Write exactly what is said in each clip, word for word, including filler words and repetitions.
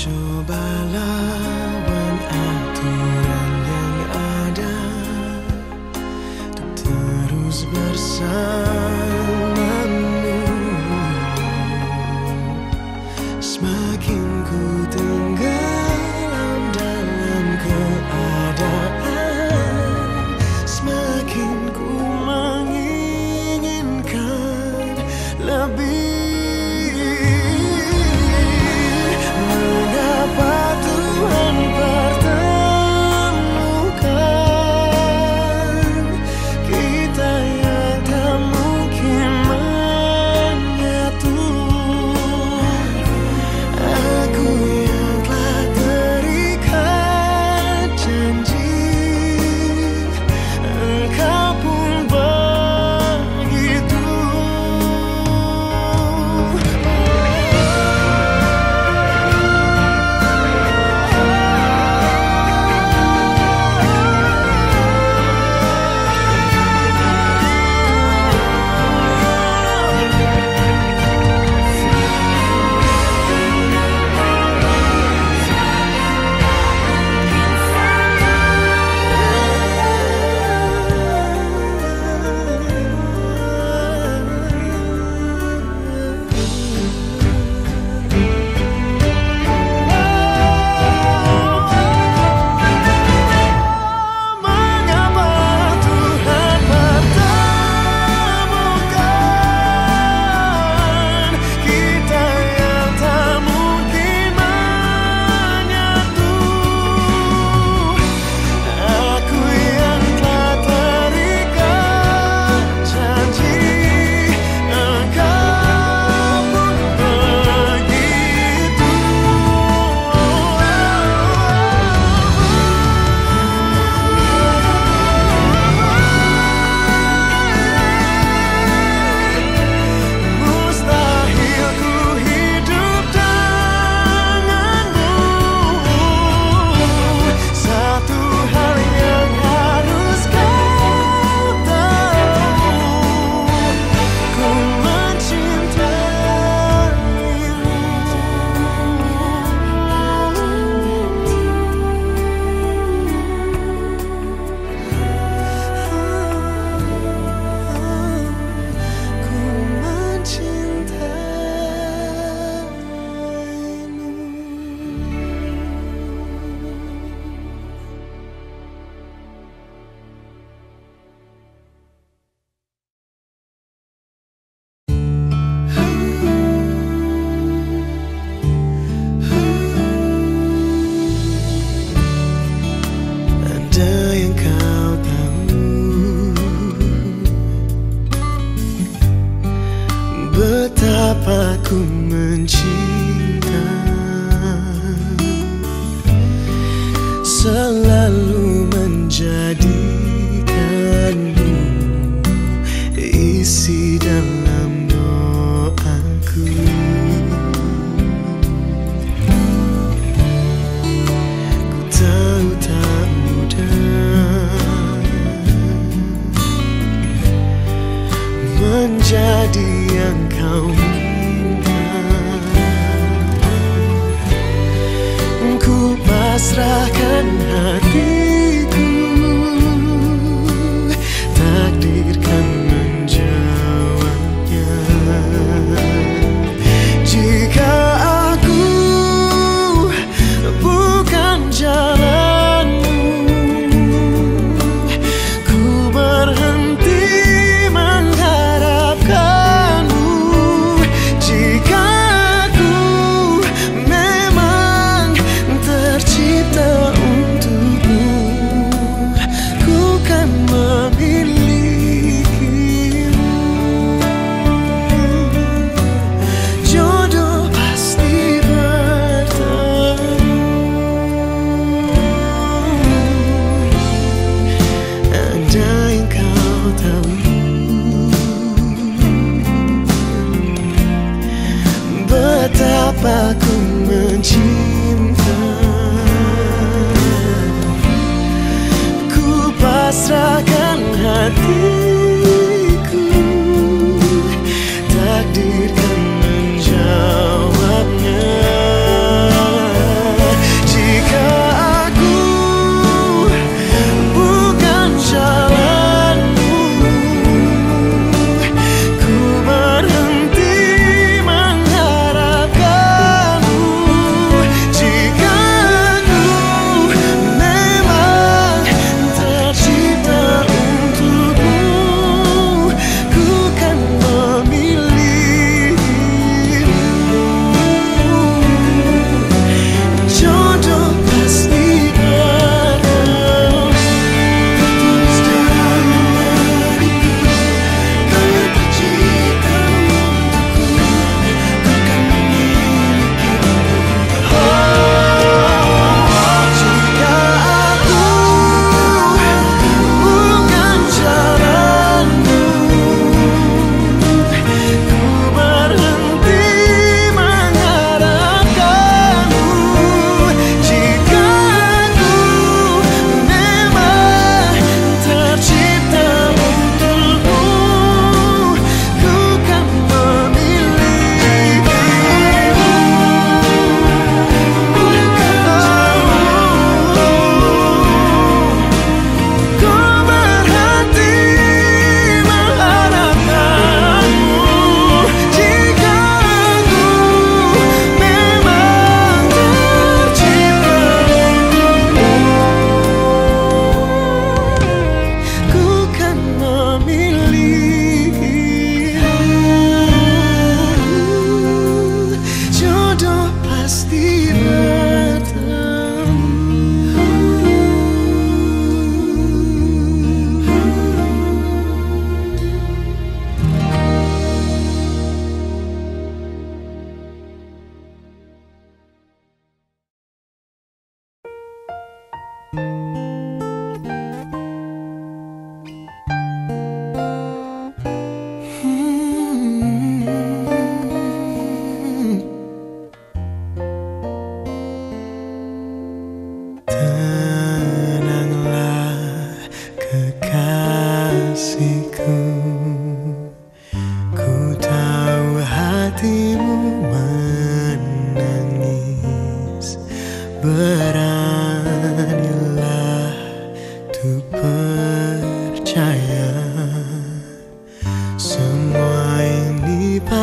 Coba lawan aturan yang ada untuk terus bersamamu. Semakin ku tenggelam dalam keadaan, semakin ku menginginkan lebih. Betapa ku mencinta, selalu menjadikanmu isi dalam doaku. Ku tahu tak mudah menjadi yang kau minta. Ku pasrahkan hatiku, takdirkan menjawabnya. Jika aku bukan jalanmu, ku berhenti mengharapkanmu. Jika aku memang tercipta untukmu,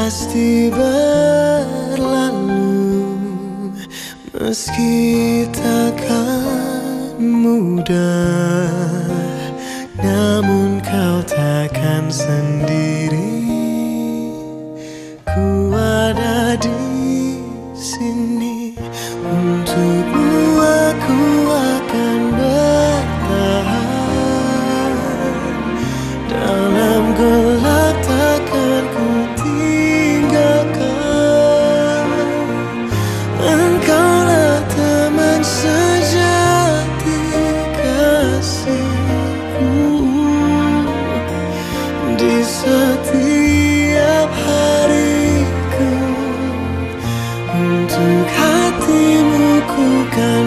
pasti berlalu, meski takkan mudah, namun kau takkan sendiri. Ku ada di sini untukmu, aku akan bertahan. Dalam gelap takkan ku tinggalkan. Engkaulah teman sejati kasihku di setiap hariku. Untuk hatimu ku kan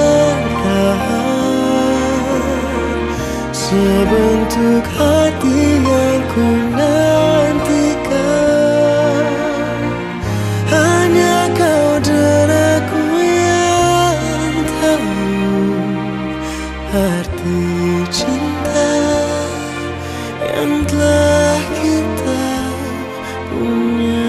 bertahan, sebentuk hati yang ku nantikan. Hanya kau dan aku yang tahu arti cinta yang telah kita punya.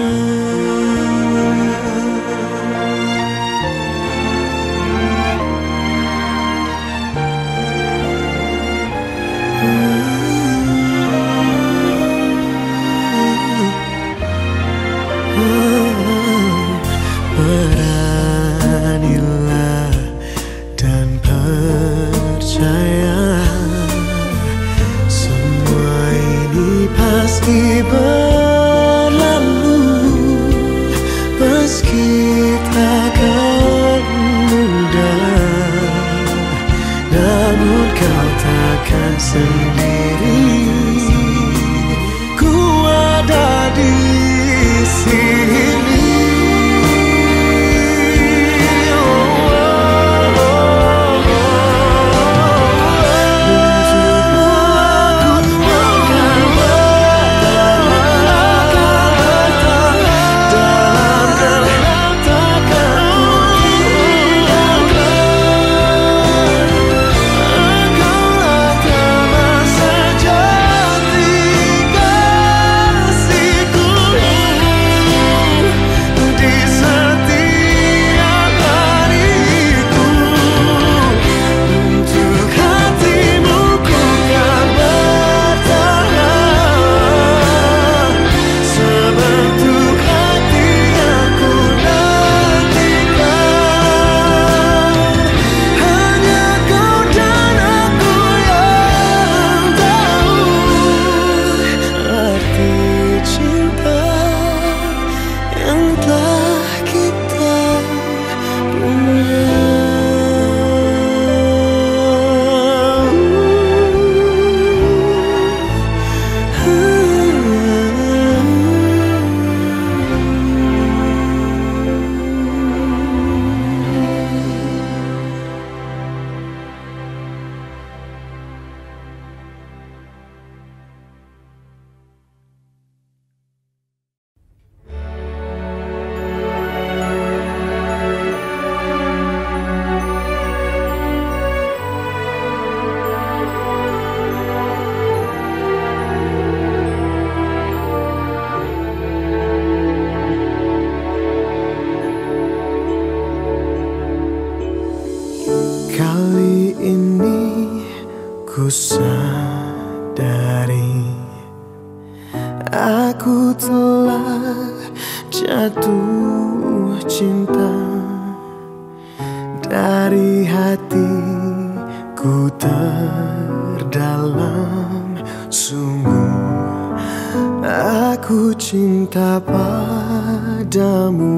Beranilah dan percaya, semua ini pasti berlalu, meski takkan mudah, namun kau takkan sendiri. Ku ada di sini. Kali ini ku sadari aku telah jatuh cinta. Dari hatiku terdalam, sungguh aku cinta padamu.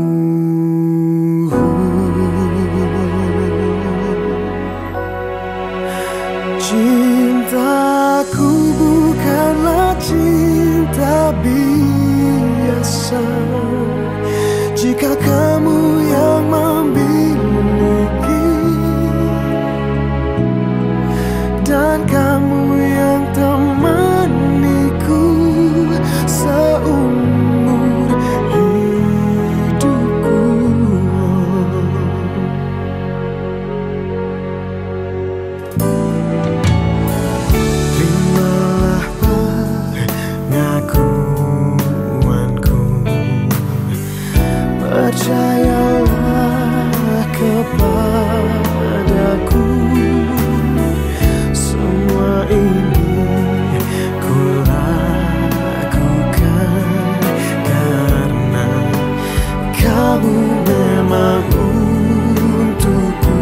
Cintaku bukanlah cinta biasa jika kamu yang memiliki, dan kamu yang temaniku seumur hidupku. Terimalah pengakuanku, percayalah kepadaku. Semua ini ku lakukan karena kamu memang untukku.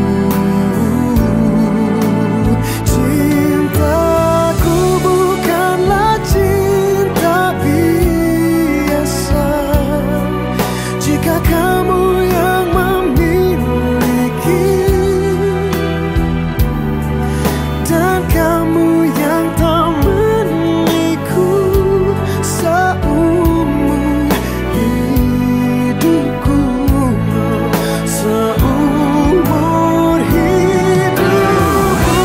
Cintaku bukanlah cinta biasa. Jika kamu yang memiliki dan kamu yang temaniku seumur hidupku, seumur hidupku.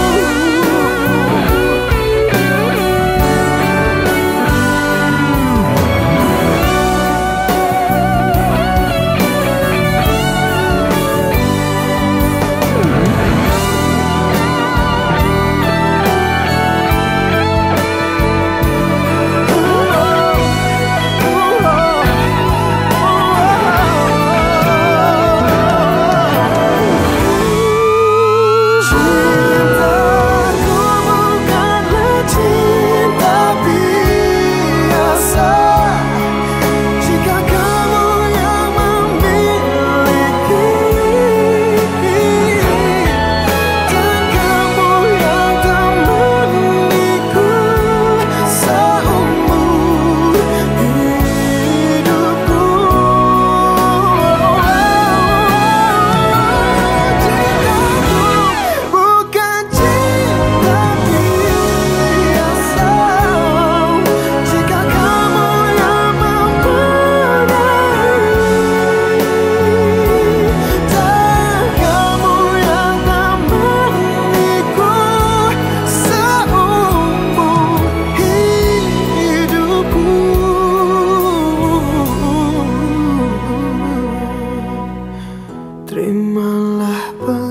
Terimalah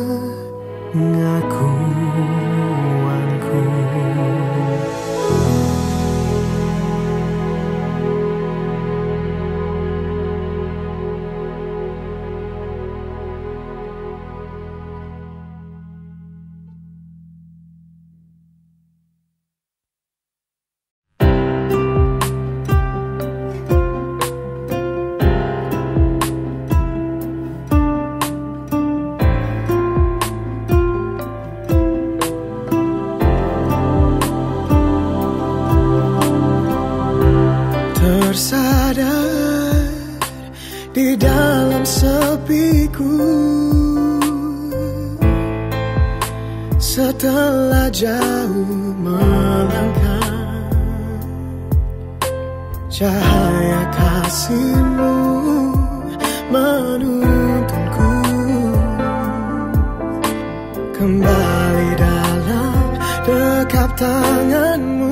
pengakuanku. Tersadar di dalam sepiku, setelah jauh melangkah, cahaya kasih-Mu menuntunku kembali dalam dekap tangan-Mu.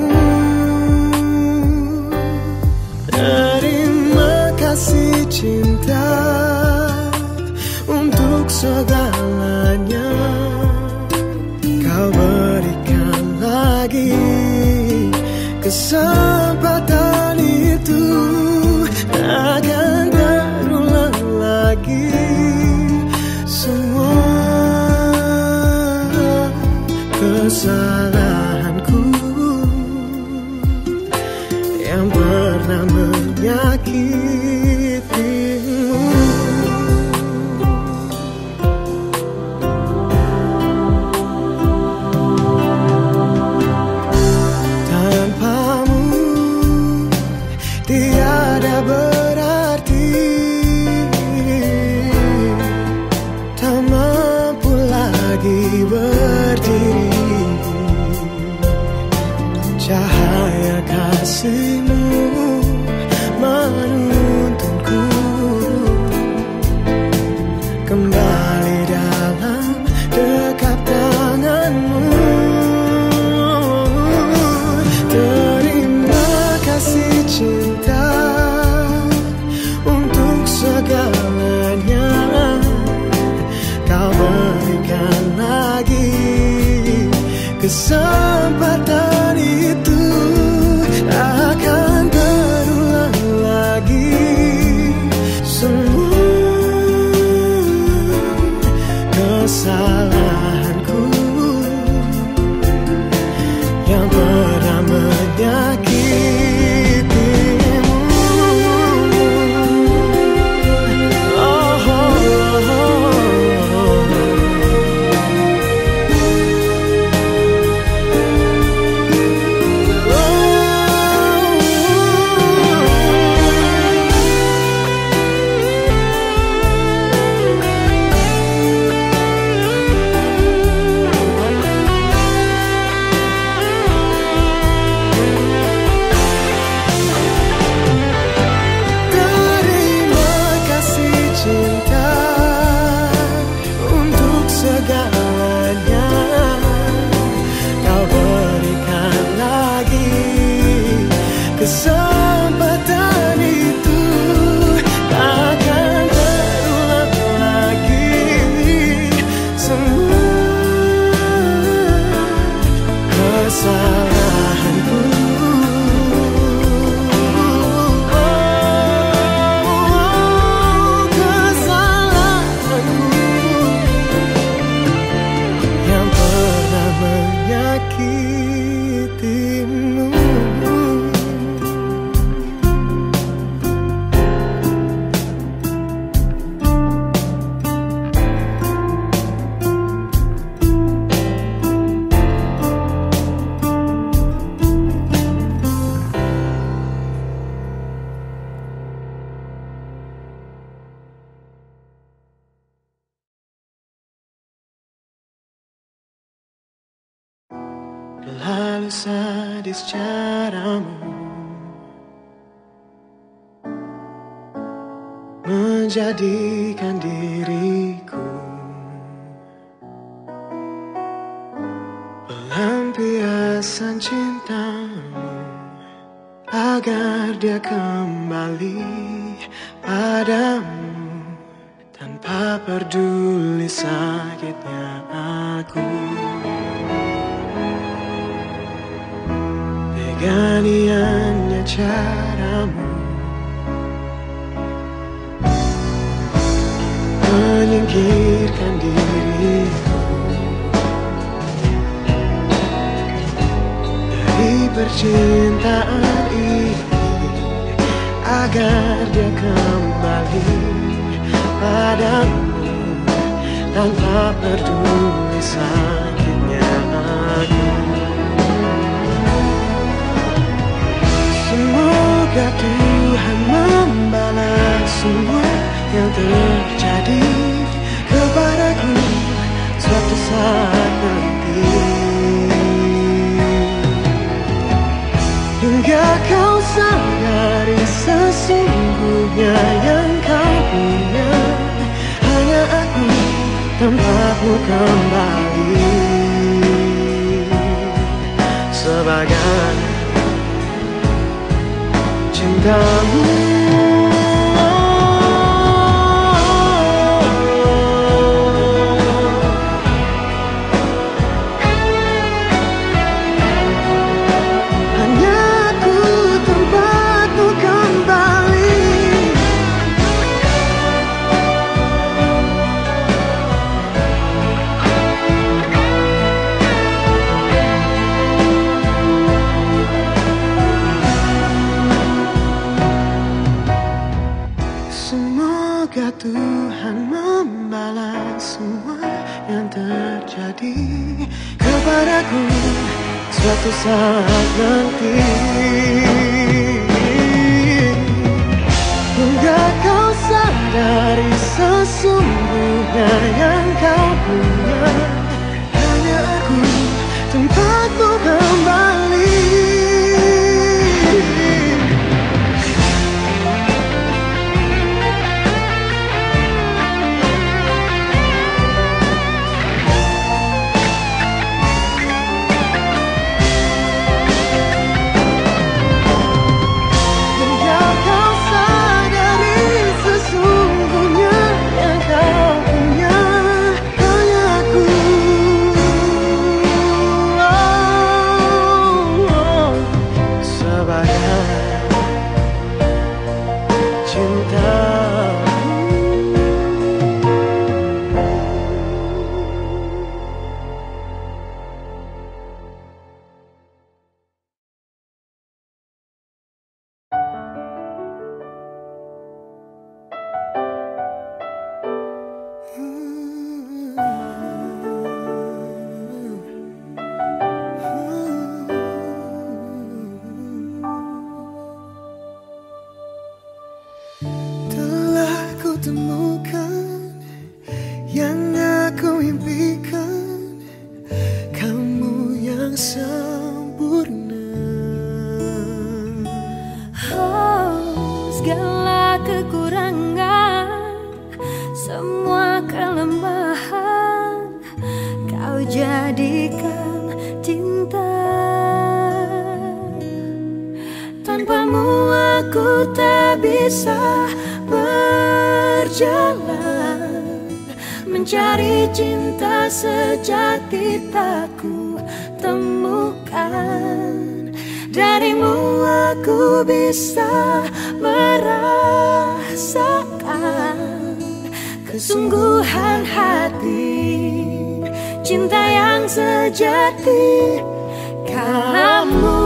Terima kasih cinta untuk segalanya. Kau berikan lagi kesempatan itu, takkan terulang lagi semua kesalahanku yang pernah menyakitimu. Tanpamu tiada berarti, tak mampu lagi berdiri. Cahaya kasih-Mu menuntunku kembali dalam dekap tangan-Mu. Terima kasih cinta untuk segalanya. Kau berikan lagi kesempatan itu, akan terulang lagi semua Lalu sadis caramu menjadikan diriku pelampiasan cintamu, agar dia kembali padamu tanpa peduli sakitnya aku. Teganiannya caramu menyingkirkan diriku dari percintaan ini, agar dia kembali padamu tanpa peduli sakitnya aku. Semoga Tuhan membalas semua yang terjadi kepadaku suatu saat nanti, hingga kau sadari sesungguhnya yang kau punya hanya aku, tempatmu kembali sebagai cintamu. Semoga Tuhan membalas semua yang terjadi kepadaku suatu saat nanti, hingga kau sadari sesungguhnya yang kau punya hanya aku, tempatmu kembali. Temukan yang aku impikan, kamu yang sempurna. Oh, segala kekurangan, semua kelemahan, kau jadikan cinta. Tanpamu aku tak bisa berjalan, mencari cinta sejati tak ku temukan. Darimu aku bisa merasakan kesungguhan hati, cinta yang sejati. Kamu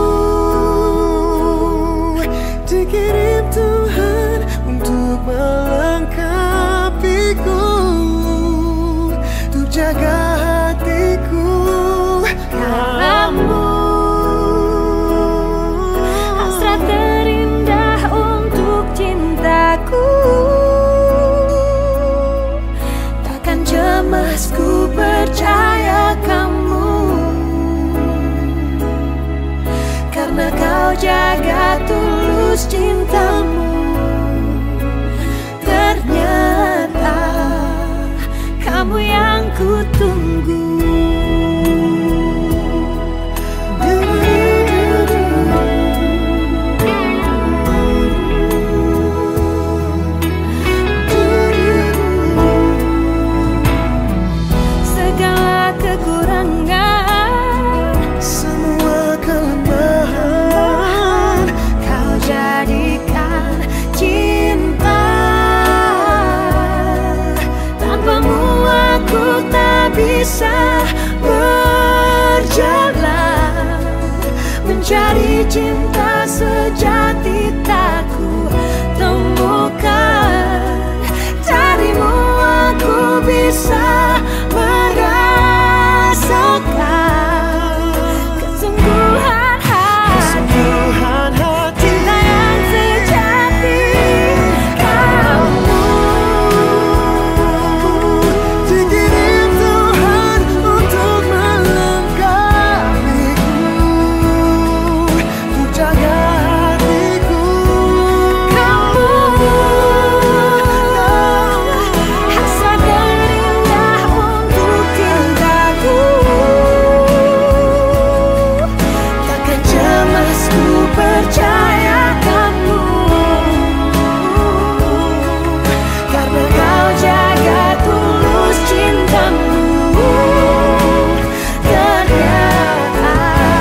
dikirim Tuhan untuk melengkapiku, untuk jaga hatiku. Kamu hasrat terindah untuk cintaku, takkan cemas ku percaya kamu bisa berjalan mencari cinta sejati tak ku temukan. Darimu aku bisa merasakan kesungguhan hati, cinta yang sejati. Kamu dikirim Tuhan untuk melengkapiku, untuk jaga hatiku. Kamu hasrat terindah untuk cintaku. Takkan Cemas ku percaya kamu, karena kau jaga tulus cintamu. Ternyata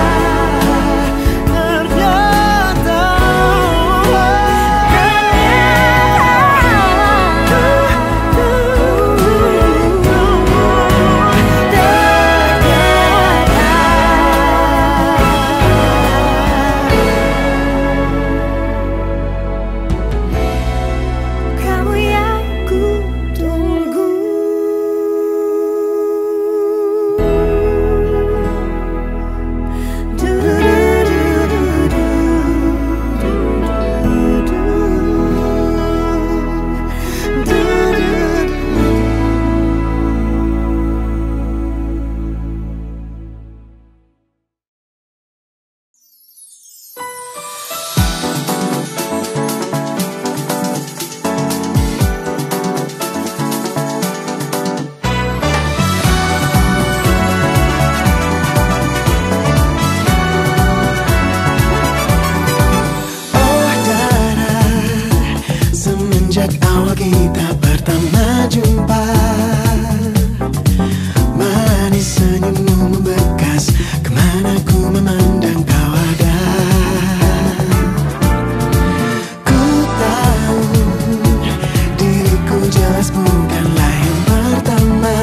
ternyata kamu yang ku tunggu. oh Dara, semenjak awal kita pertama jumpa, manis senyummu membekas kemana ku memandang kau ada. Ku tahu diriku jelas bukanlah yang pertama.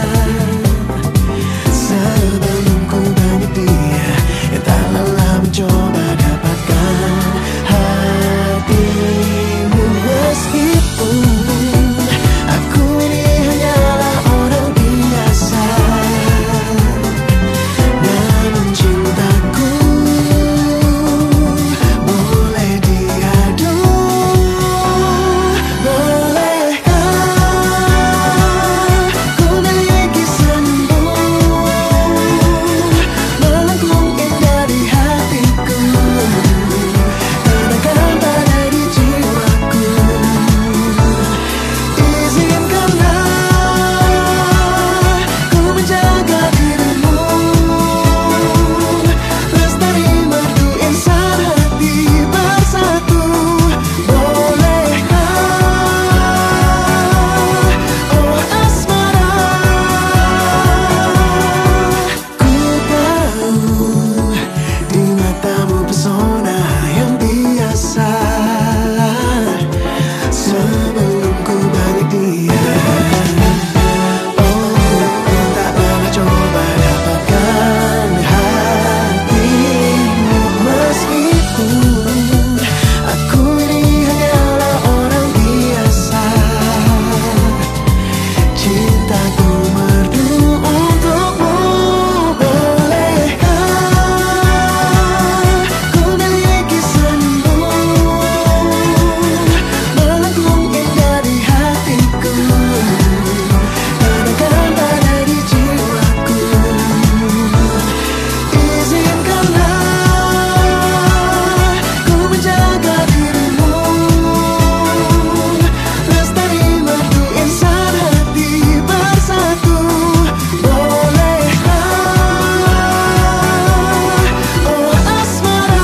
Sebelum ku banyak dia yang tak lelah mencoba dapatkan hatimu. Meskipun aku ini hanyalah orang biasa, namun cintaku boleh diadu. Bolehkah ku miliki senyummu, melengkung indah di hatiku, tenangkan pada di jiwaku. Izinkanlah ku menjaga dirimu, lestari merdu insan hati bersatu. Bolehkah oh asmara, ku tahu di matamu pesona yang biasa. Sebelum ku balik dia, oh tak pernah coba dapatkan hatimu. Meskipun aku ini hanyalah orang biasa, cintaku merdu untukmu. Bolehkah ku miliki senyummu, melengkung indah di hatiku, tenangkan pada di jiwaku. Izinkanlah ku menjaga dirimu, lestari merdu insan hati bersatu. Bolehkah oh asmara.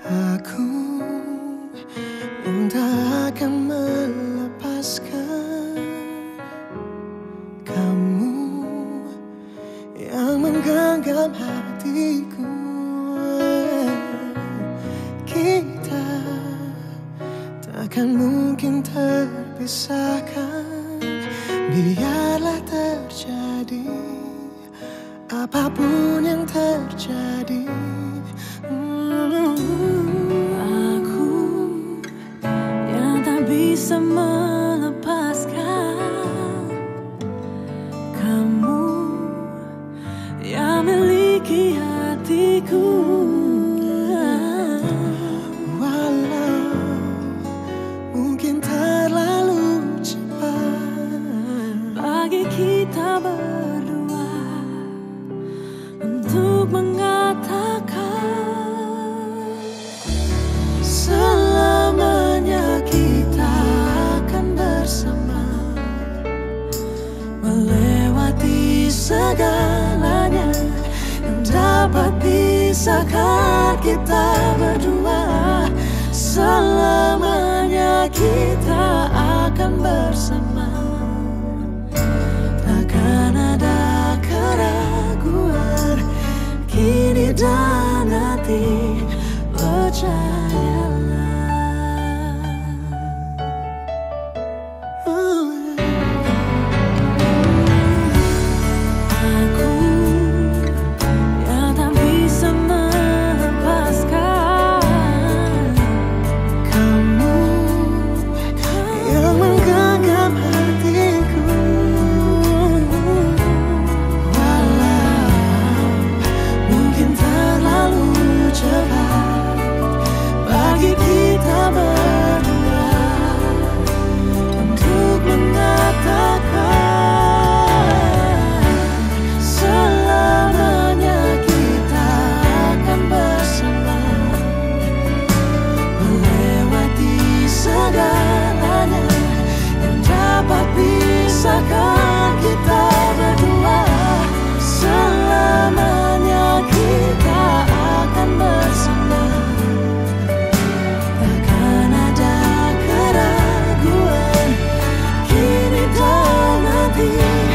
Aku yang tak akan melepaskan kamu yang menggenggam hatiku. Kita takkan mungkin terpisahkan, biarlah terjadi apapun yang terjadi. Aku yang tak bisa melepaskan kamu yang miliki hatiku. Walau mungkin terlalu cepat bagi kita berdua untuk mengatakan selamanya kita akan bersama, melewati segalanya yang dapat pisahkan kita berdua. Selamanya kita akan bersama, takkan ada keraguan kini dan nanti, percayalah. Aku yang tak bisa melepaskan Kamu yang menggenggam hatiku. Walau mungkin terlalu cepat bagi kita berdua untuk mengatakan selamanya kita akan bersama, melewati segalanya yang dapat pisahkan kita berdua. Selamanya kita akan bersama, takkan ada keraguan kini dan nanti,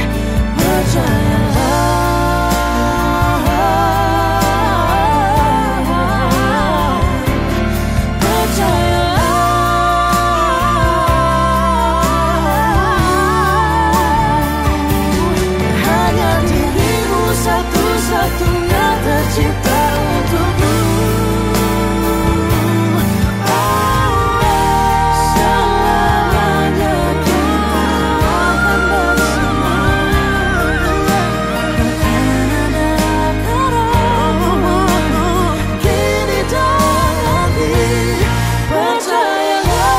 hanya dirimu satu-satunya tercipta untukku. Selamanya kita akan bersama, takkan ada keraguan kini dan nanti, percayalah.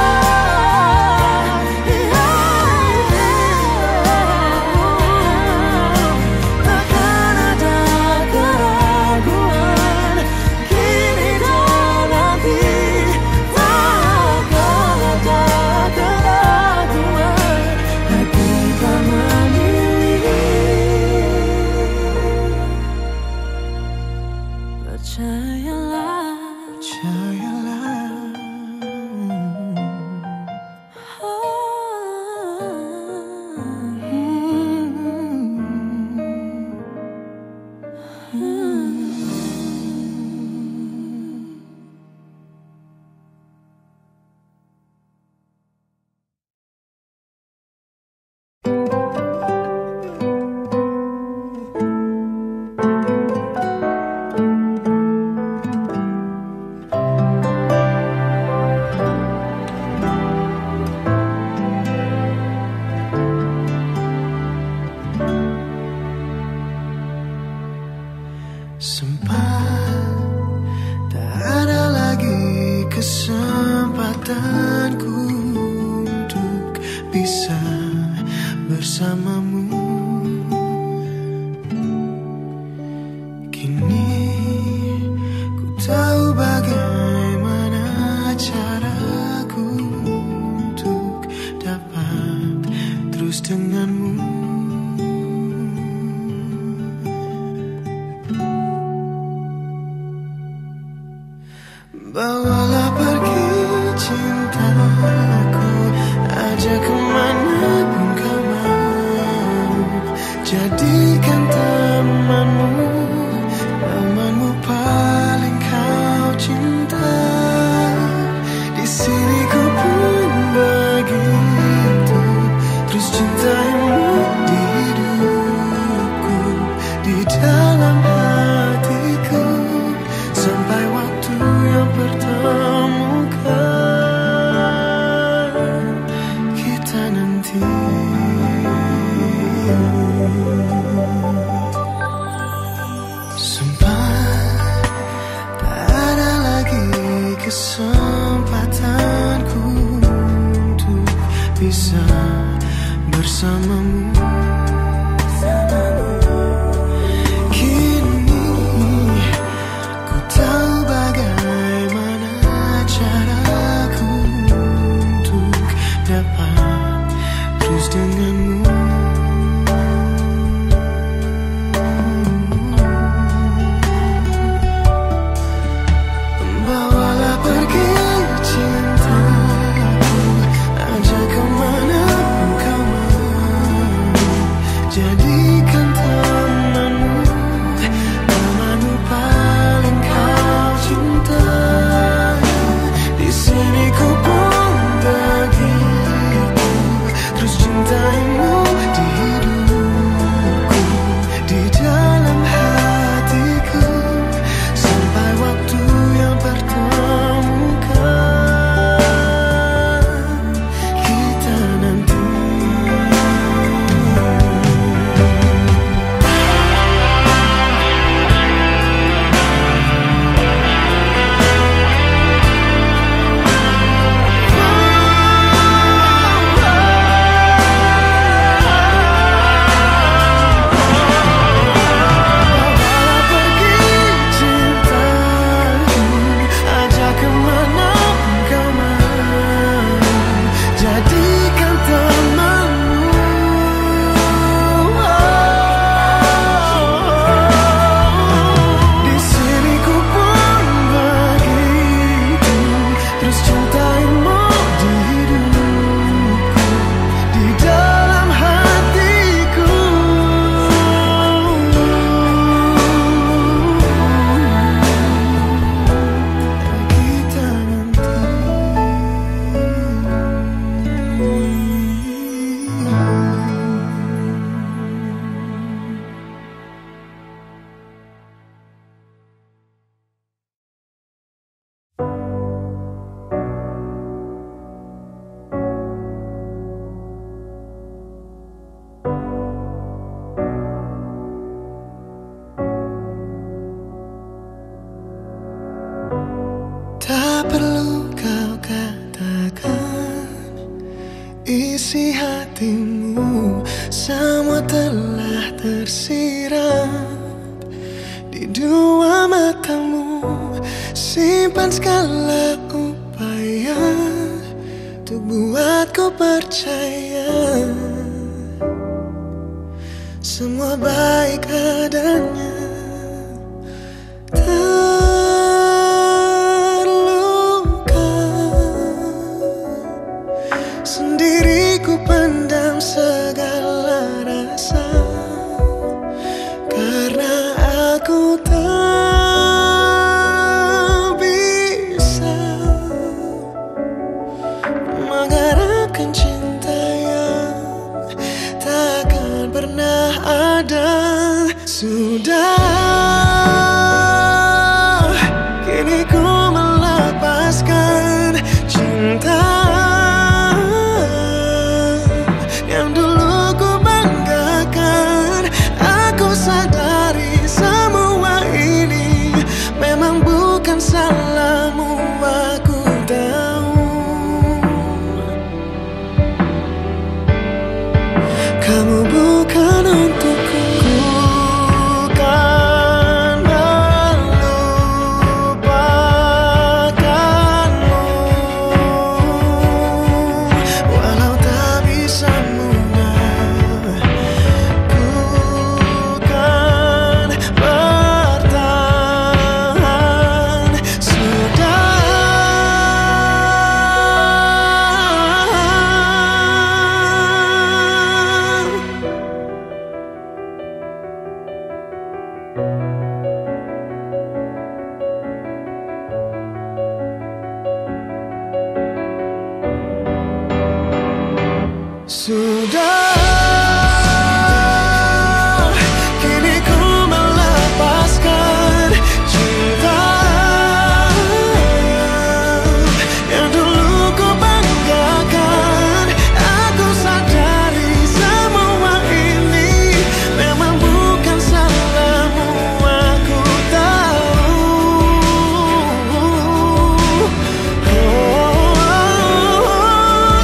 Takkan ada keraguan kini dan nanti, takkan ada keraguan bagi kita memilih. Percayalah, percayalah. Sempat tak ada lagi kesempatanku untuk bisa bersamamu. Kini ku tahu bagaimana caraku untuk dapat terus denganmu. Bawalah pergi cintaku, ajak kemana pun kau mau. Jadikan temanmu, temanmu paling kau cinta. Di sini ku pun begitu, terus cintaimu di hidupku, di dalam hatiku, sampai waktu yang pertemukan kita nanti. Sempat tak ada lagi kesempatanku untuk bisa bersamamu. Kini ku tahu bagaimana caraku untuk dapat terus denganmu. Bawalah pergi cintaku, ajak kemana pun kau mau. Jadikan temanmu, temanmu paling kau cinta. Di sini ku pun begitu, terus cintaimu di hidupku, di dalam hatiku, sampai waktu yang pertemukan kita nanti. Bawalah pergi cintaku, ajak kemana pun kau mau. Jadikan temanmu, di sini ku pun begitu, terus cintaimu di hidupku, di dalam hatiku, kita nanti. Tak perlu kau katakan isi hatimu, semua telah tersirat di dua matamu. Simpan segala upaya untuk buatku percaya semua baik adanya. Terluka sendiri ku pendam segala rasa, karena aku tak bisa mengharapkan cinta yang takkan pernah ada. Sudah, kini ku melepaskan cinta yang dulu ku banggakan. Aku sadari semua ini memang bukan salahmu, aku tahu. Kamu bukan untukku, ku kan melupakanmu, walau tak bisa mudah. Ku kan bertahan. Sudah, kini ku melepaskan cinta yang dulu ku banggakan. Aku sadari semua ini memang bukan salahmu, aku tahu. Oh,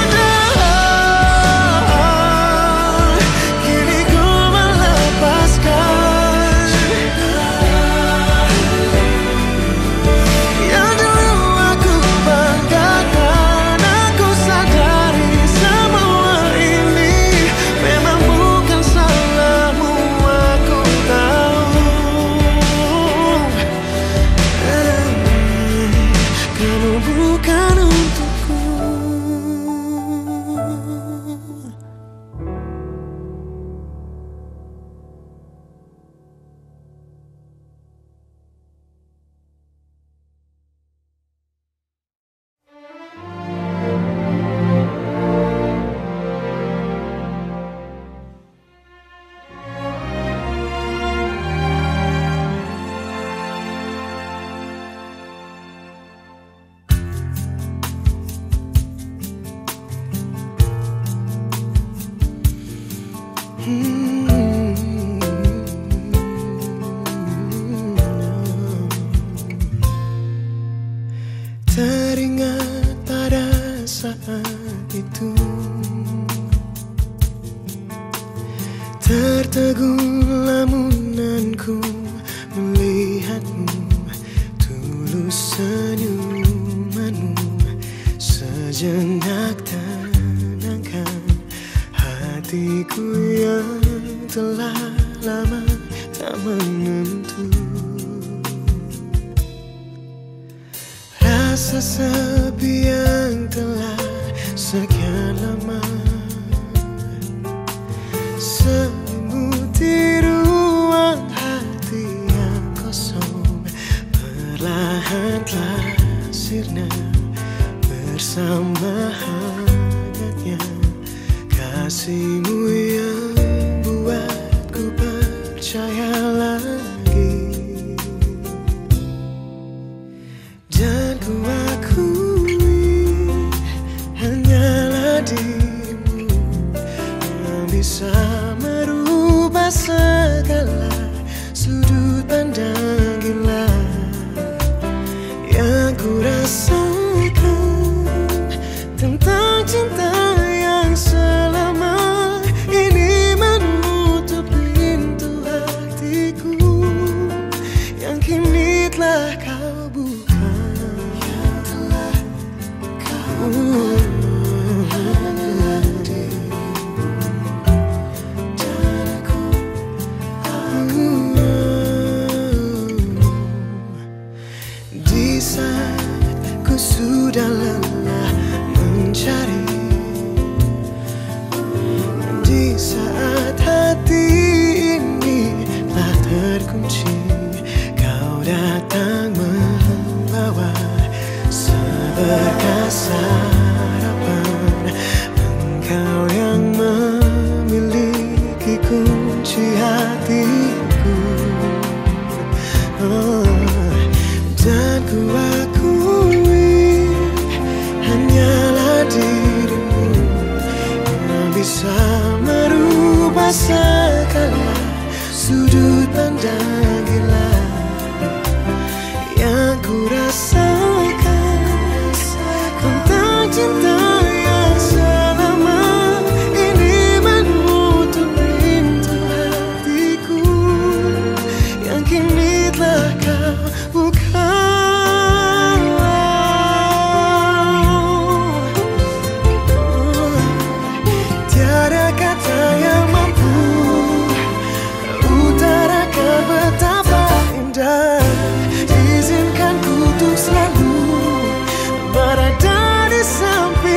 sudah, kini ku melepaskan yang dulu aku banggakan. Aku sadari semua ini memang bukan salahmu, aku tahu. Kamu bukan untukku. Teringat pada saat itu, tertegun lamunanku melihatmu, tulus senyumanmu. Sejenak tenangkan hatiku yang telah lama tak menentu. Rasa sepi yang telah sekian lama selimuti ruang hati yang kosong, perlahan telah sirna bersama hangatnya kasihmu yang buatku percaya lagi. Dan ku akui hanyalah dirimu yang bisa merubah segala sudut pandang gila yang ku rasakan tentang cinta yang selama ini menutup pintu hatiku yang kini telah kau buka. Di saat ku sudah lelah mencari, di saat hati ini telah terkunci, kau datang membawa seberkas harapan. Engkau yang memiliki kunci hatiku. Oh, dan ku akui hanyalah dirimu yang bisa merubah segala sudut pandang gila yang ku rasakan tentang cinta yang selama ini menutup pintu hatiku yang kini telah kau buka. Tiada kata yang mampu utarakan betapa indah. Izinkan ku untuk selalu berada di samping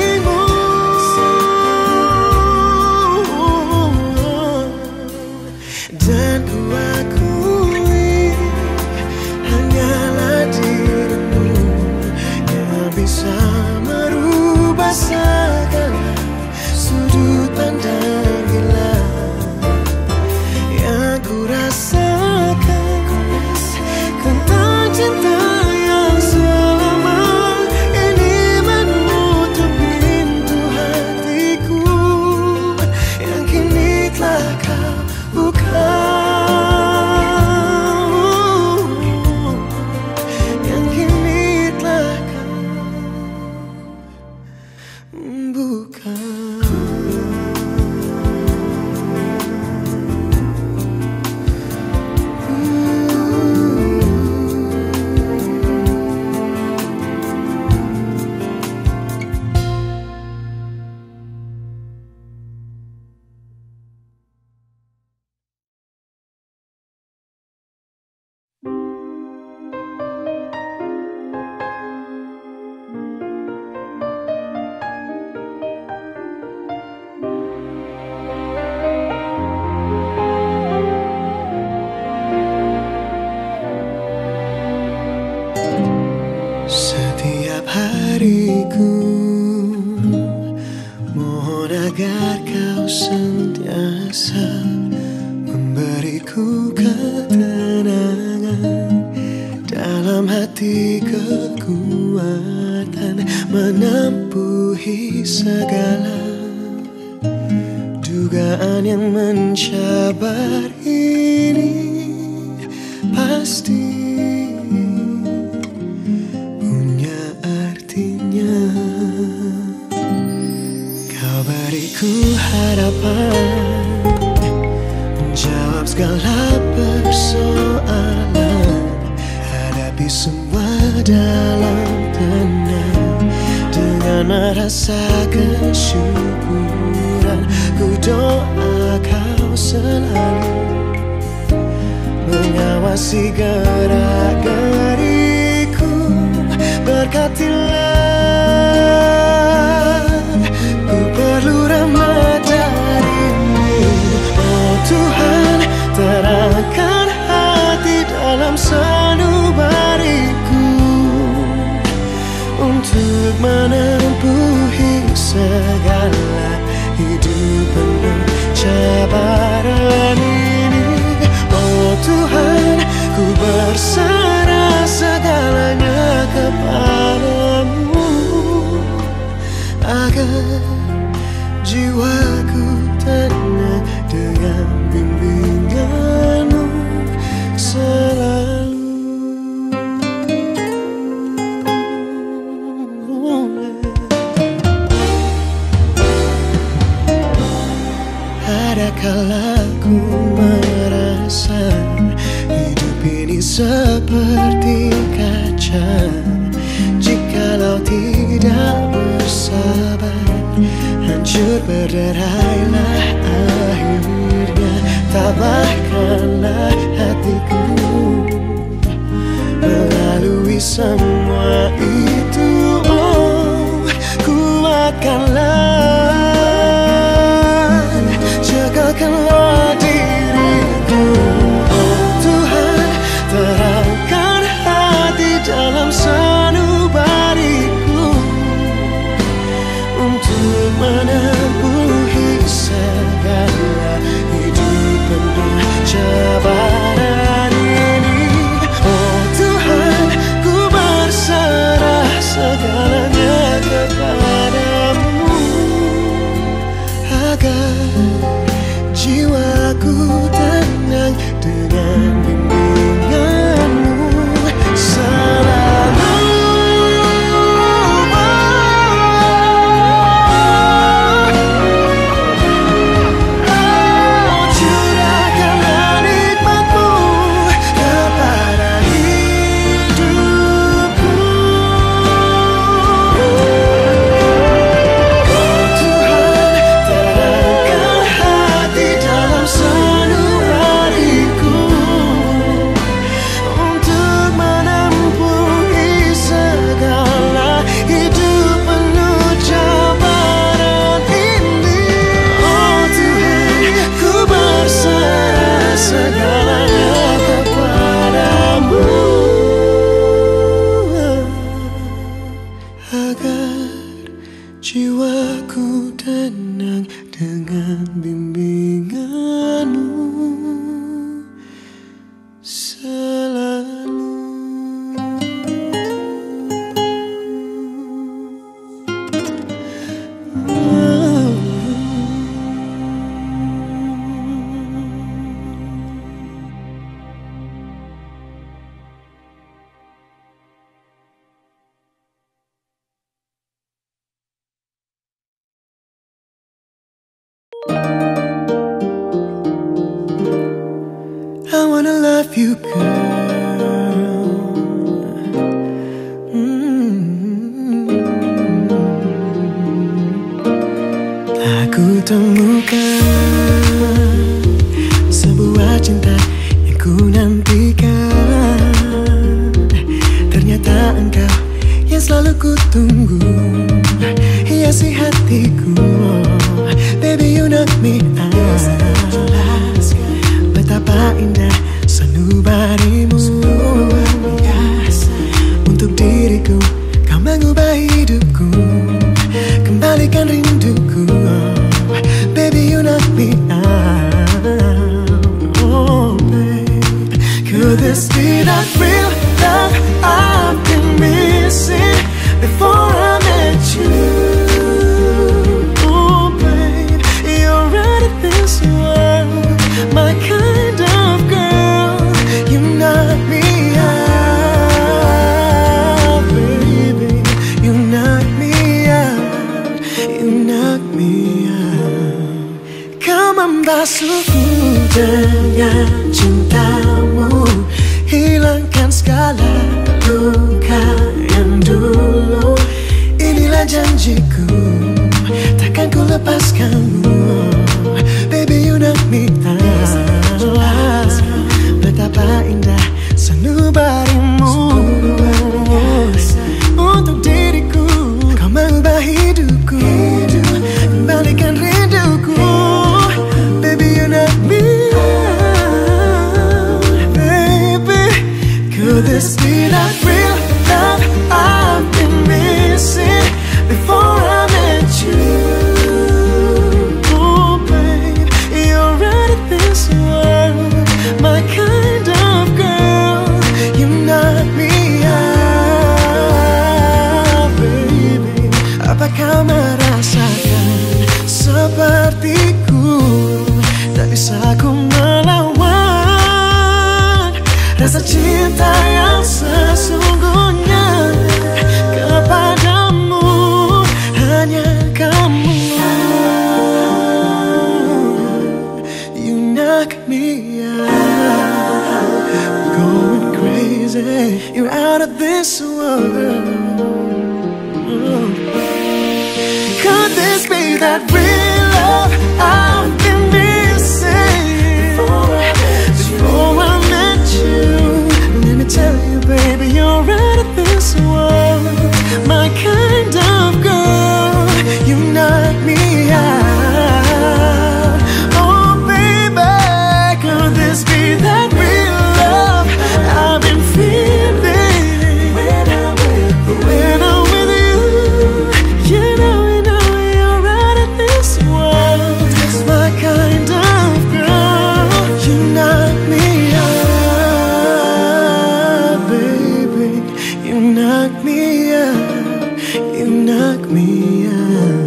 Setiap hariku mohon agar kau sentiasa memberiku ketenangan dalam hati, kekuatan menempuhi segala dugaan yang mencabar ini. Pasti punya artinya. Kau beriku harapan, menjawab segala persoalan, hadapi semua dalam tenang dengan merasa kesyukuran. Ku doa kau selalu mengawasi gerak-geriku, berkatilah, ku perlu rahmat darimu. Oh Tuhan, terangkan hati dalam sanubariku untuk menempuhi segala hidup penuh cabaran ini. Oh Tuhan, ku berserah segalanya kepadamu, agar jiwaku tenang dengan bimbinganmu selalu. Ada kala ku merasa hidup ini seperti kaca, jikalau tidak bersabar hancur berderailah akhirnya. Tabahkanlah hatiku melalui semua itu. Oh, kuatkanlah, jagakanlah diriku. Oh Tuhan, terangkan hati dalam sanubariku untuk menempuhi segala hidup penuh cabaran ini. Oh Tuhan, ku berserah segalanya kepadamu, agar jiwaku tenang dengan bimbinganmu selalu. Oh, curahkanlah nikmat-Mu kepada hidupku. Oh Tuhan, terangkan hati dalam sanubariku untuk menempuhi segala hidup penuh cabaran ini. Oh Tuhan, ku berserah segalanya kepadamu, agar jiwaku tenang dengan bimbinganmu selalu. I wanna love you, girl. Mm-hmm. Aku temukan sebuah cinta yang ku nantikan. Ternyata engkau yang selalu ku tunggu, hiasi hatiku. Baby, you know me. Betapa indah sanubarimu untuk diriku. out of this world. Could this be that real love I've been missing? Before I met you, let me tell you, baby, you're out of this world. My kind of girl, you knock me out. Oh baby, could this be that real love I've been feeling? When I'm with you, when I'm with you, you know, you know you're out of this world. It's my kind of girl, you knock me out, baby. You knock me out, you knock me out.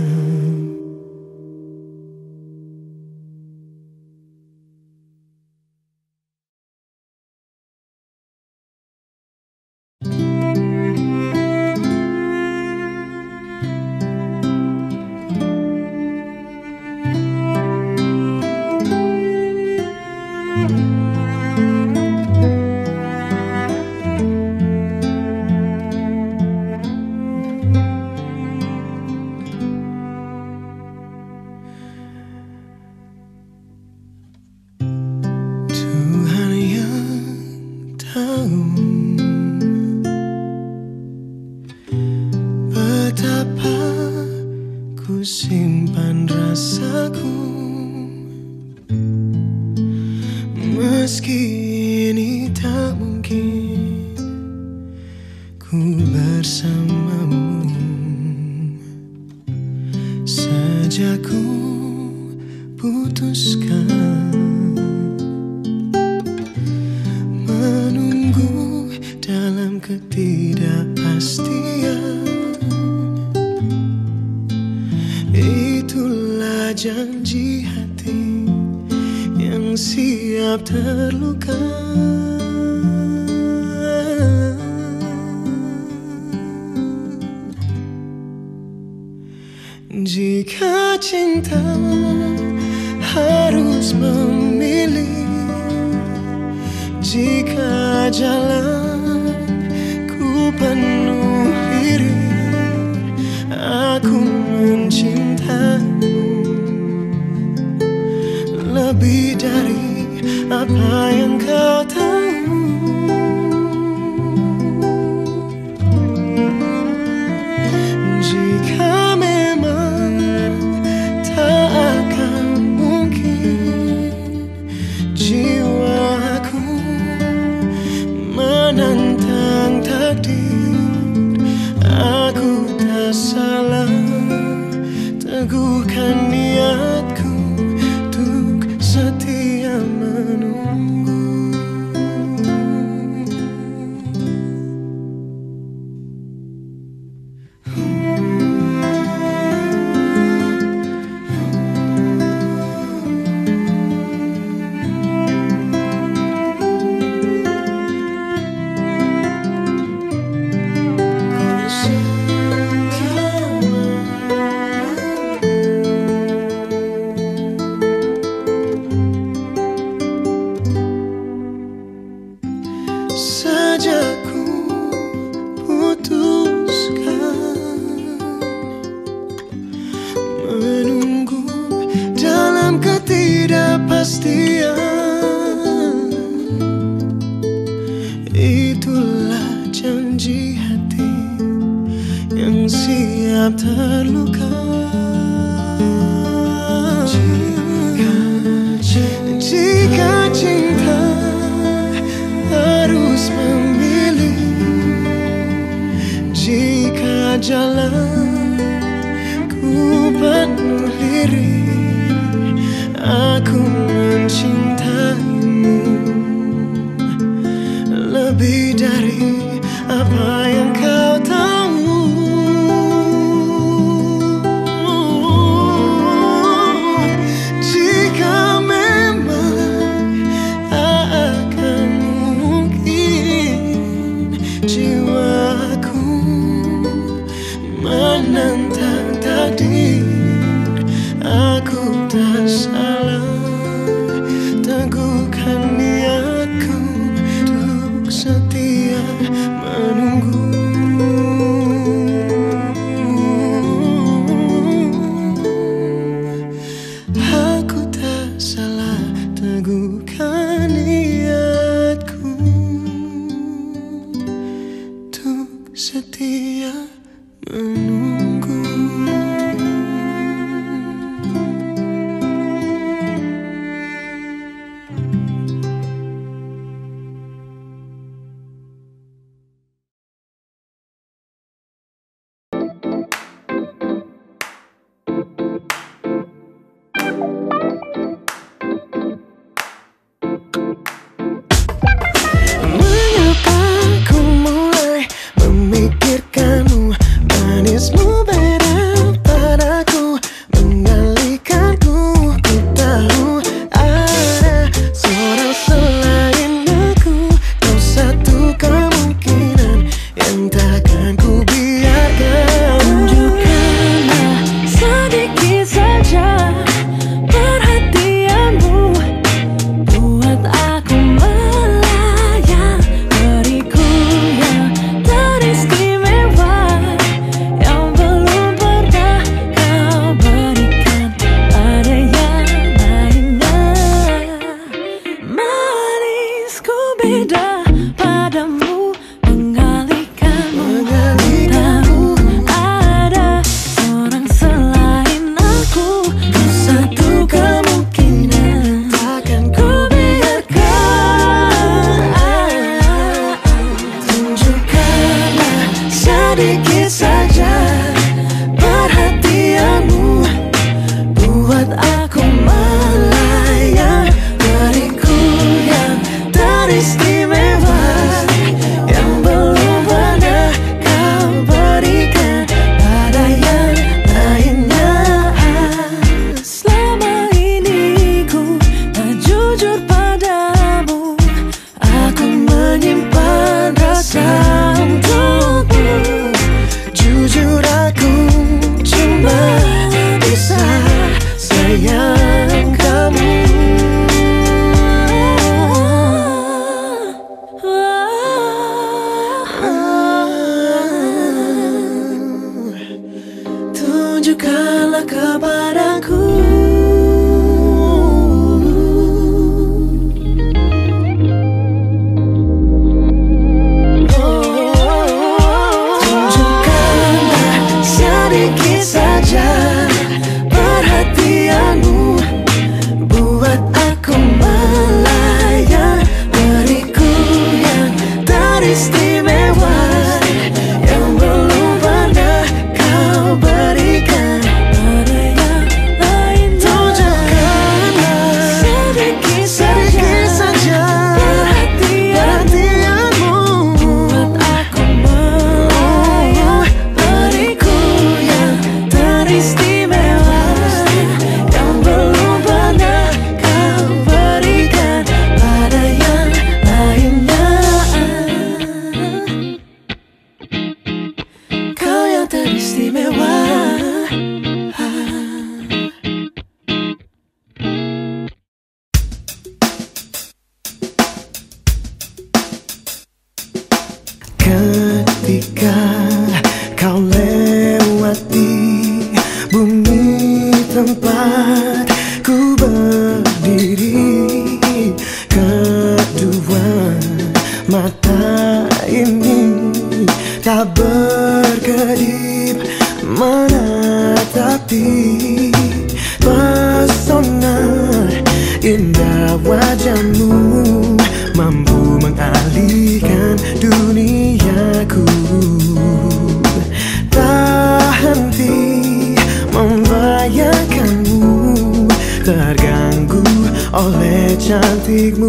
Tuhan yang tahu betapa ku simpan rasaku, meski ini tak mungkin ku bersamamu. Sejak ku putuskan menunggu dalam ketidakpastian, itulah janji hati yang siap terluka. Jika cinta harus memilih, jika jalan ku penuh diri, aku mencintaimu lebih dari apa yang kau tahu. Jika memang tak akan mungkin jiwaku menantang takdir, aku tak salah teguhkan niatku untuk setia menunggu. Sejak ku putuskan menunggu dalam ketidakpastian, itulah janji hati yang siap terluka. Jika, jika cinta harus memilih, jika jalan ku penuh diri, aku mencintaimu lebih dari apa yang kau tahu. Jika memang tak akan mungkin jiwaku menantang takdir, aku tak salah teguhkan niatku untuk setia menunggu. Aku tak salah teguhkan niatku untuk setia menunggu. Mengapa ku mulai memikirkanmu, manismu beda padaku, mengalihkanku. Ku tahu ada seorang selain aku, kau satu kemungkinan yang takkan ku biarkan. Tunjukkanlah sedikit saja perhatianmu, buat aku melayang. Beriku yang teristimewa, yang belum pernah kau berikan pada yang lainnya. Manisku beda padamu, mengalihkanmu. Tahu ada seorang selain aku, kau satu kemungkinan Takkan ku biarkan. tunjukkanlah sedikit saja perhatianmu, buat aku melayang. Beriku yang teristimewa, yang belum pernah kau berikan pada yang lainnya. Selama ini ku tak jujur padamu, Aku menyimpan rasa untukmu. Jujur aku cuma bisa sayang kamu. Tunjukkanlah kepadaku. Tunjukkanlah sedikit saja perhatianmu, buat aku melayang. Beriku yang teristimewa, yang belum pernah kau berikan pada yang lainnya. Tunjukkanlah Sedikit sedikit saja perhatianmu, buat aku melayang. beriku yang teristimewa, yang belum pernah kau berikan pada yang lainnya. Kau yang teristimewa. Ketika kau lewati bumi tempat ku berdiri, kedua mata ini tak berkedip menatapi pesona indah wajahmu, mampu mengalihkan duniaku. Tak henti membayangkanmu, terganggu oleh cantikmu.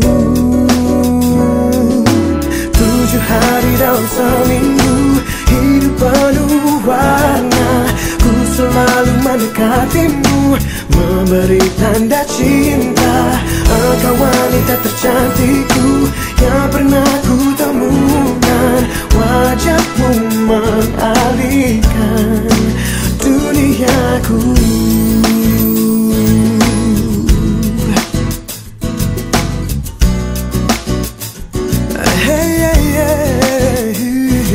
Tujuh hari dalam seminggu, hidup penuh warna. Ku selalu mendekatimu, memberi tanda cinta. Engkau wanita tercantikku yang pernah ku temukan. Wajahmu mengalihkan duniaku. Hey, hey, hey.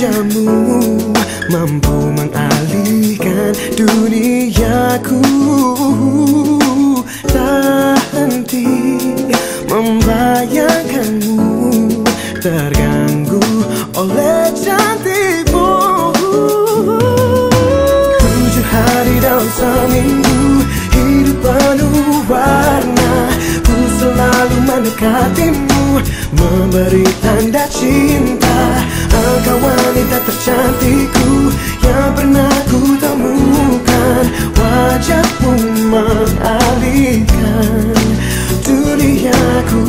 wajahmu mampu mengalihkan duniaku. Tak henti membayangkanmu, terganggu oleh cantikmu. Tujuh hari dalam seminggu, hidup penuh warna. Ku selalu mendekatimu, memberi tanda cinta. Engkau wanita tercantikku yang pernah ku temukan. Wajahmu mengalihkan duniaku.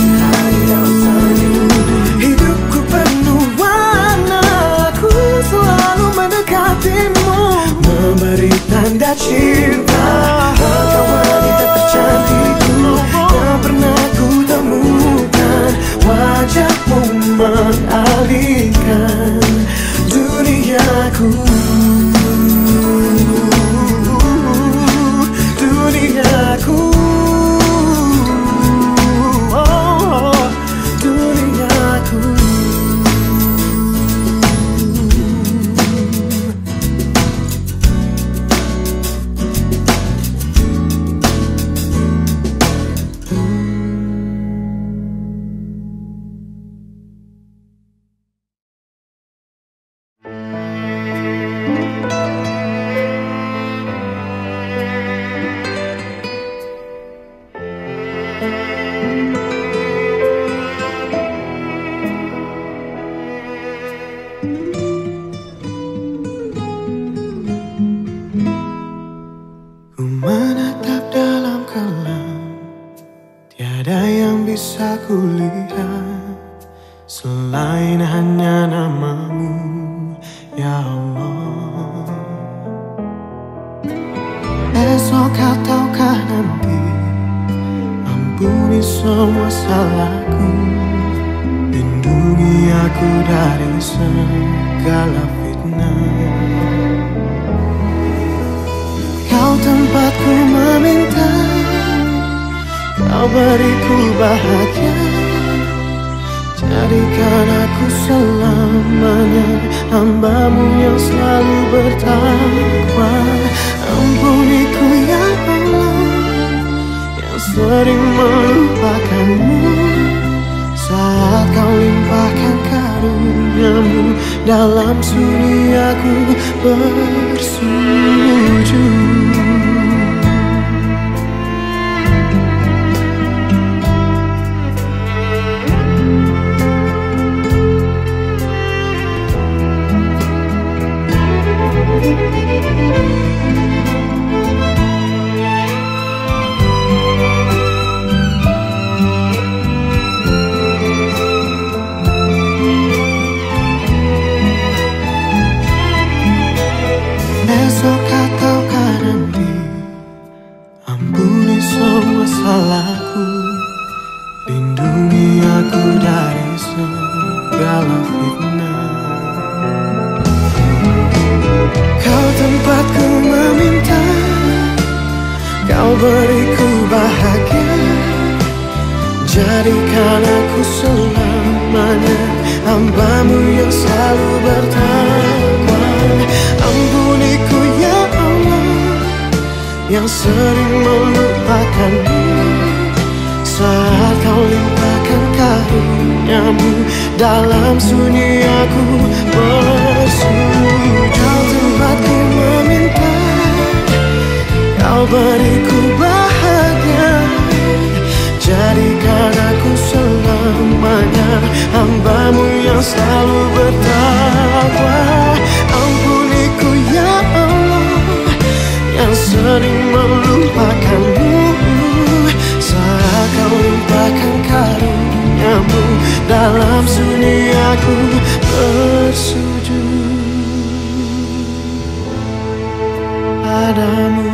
Hidupku penuh warna. Ku selalu mendekatimu, memberi tanda cinta. Engkau wanita tercantikku yang pernah ku temukan. Wajahmu mengalihkan duniaku. Duniaku, oh, duniaku. Ku menatap dalam kelam, tiada yang bisa kulihat selain hanya namamu, ya Allah. Esok ataukah nanti, ampuni semua salahku, lindungi aku dari segala fitnah. Kau tempatku meminta, kau beriku bahagia. Jadikan aku selamanya hamba-Mu yang selalu bertakwa. Ampuniku ya Allah, yang sering melupakanmu. Saat kau limpahkan karunia-Mu, dalam sunyi aku bersujud. Esok ataukah nanti, ampuni semua salahku, lindungi aku dari segala fitnah. Kau tempatku meminta, kau beriku bahagia. Jadikan aku selamanya hamba-Mu yang selalu bertakwa. Ampuniku ya Allah, yang sering melupakanmu. Saat kau limpahkan karunia-Mu, dalam sunyi aku bersujud. Kau tempatku meminta, kau beriku bahagia. Jadikan aku selamanya hamba-Mu yang selalu bertakwa. Ampuniku ya Allah, yang sering melupakanmu. Saat kau limpahkan karunia-Mu, dalam sunyi aku bersujud padamu.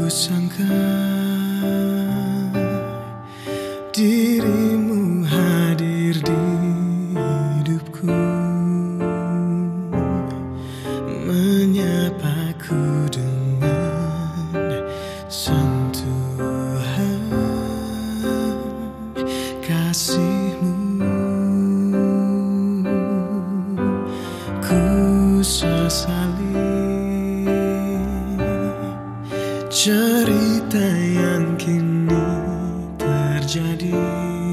sangka dirimu hadir di hidupku, menyapaku dengan sentuhan kasihmu. Ku sesali cerita yang kini terjadi.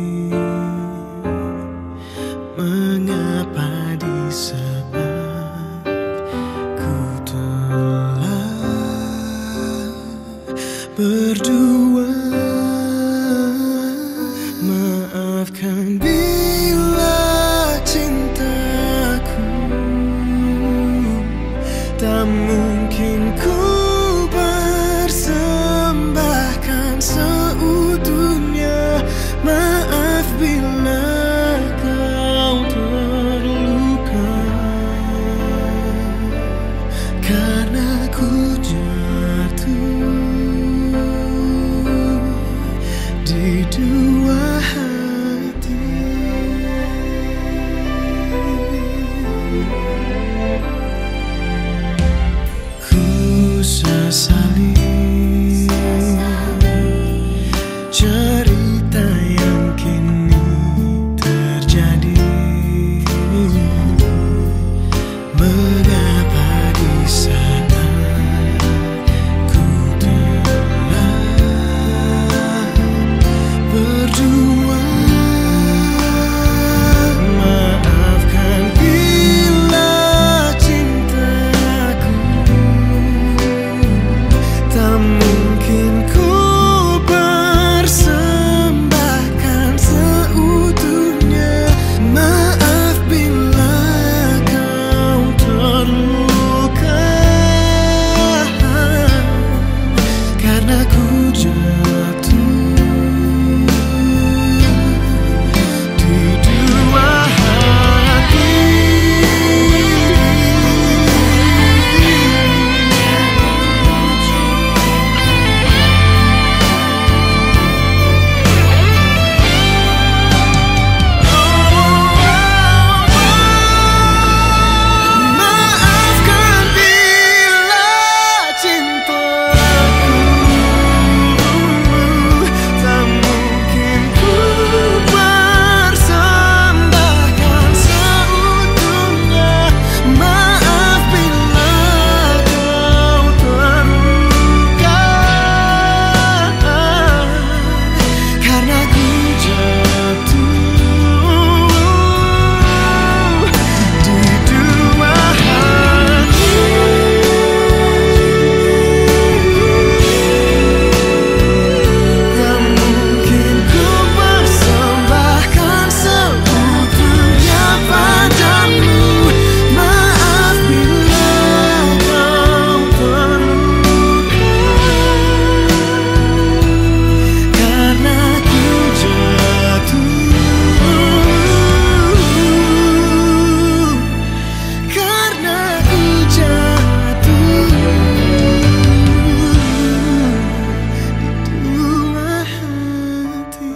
Mengapa di saat ku telah berdua. Maafkan bila cintaku tak mungkin ku persembahkan seutuhnya. Maaf bila kau terluka karena ku jatuh di dua hati. Ku sesali cerita yang kini terjadi. Mengapa di saat ku telah berdua. Maafkan bila cintaku tak mungkin ku persembahkan seutuhnya. Maaf bila kau terluka karena ku jatuh di dua hati. Maafkan bila cintaku tak mungkin ku persembahkan seutuhnya. Maaf bila kau terluka karena ku jatuh di dua hati. Tak mungkin ku persembahkan seutuhnya padamu. Maaf bila kau terluka karena ku jatuh, karena ku jatuh di dua hati.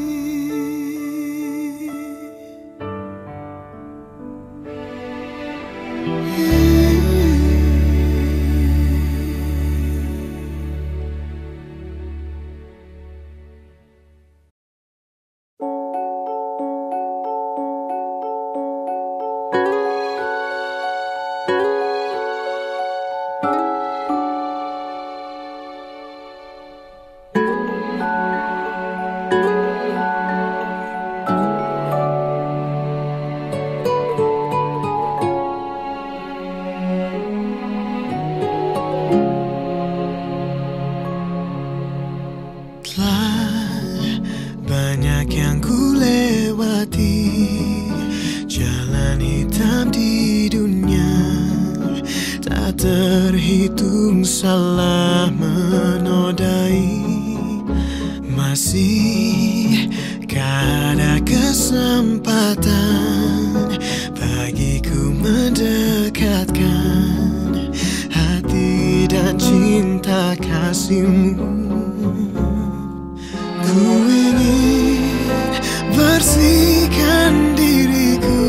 Telah banyak yang ku lewati, jalan hitam di dunia, tak terhitung salah menodai. Masih ada kesempatan bagiku mendekatkan hati dan cinta kasih. kekasihmu. Ku ingin bersihkan diriku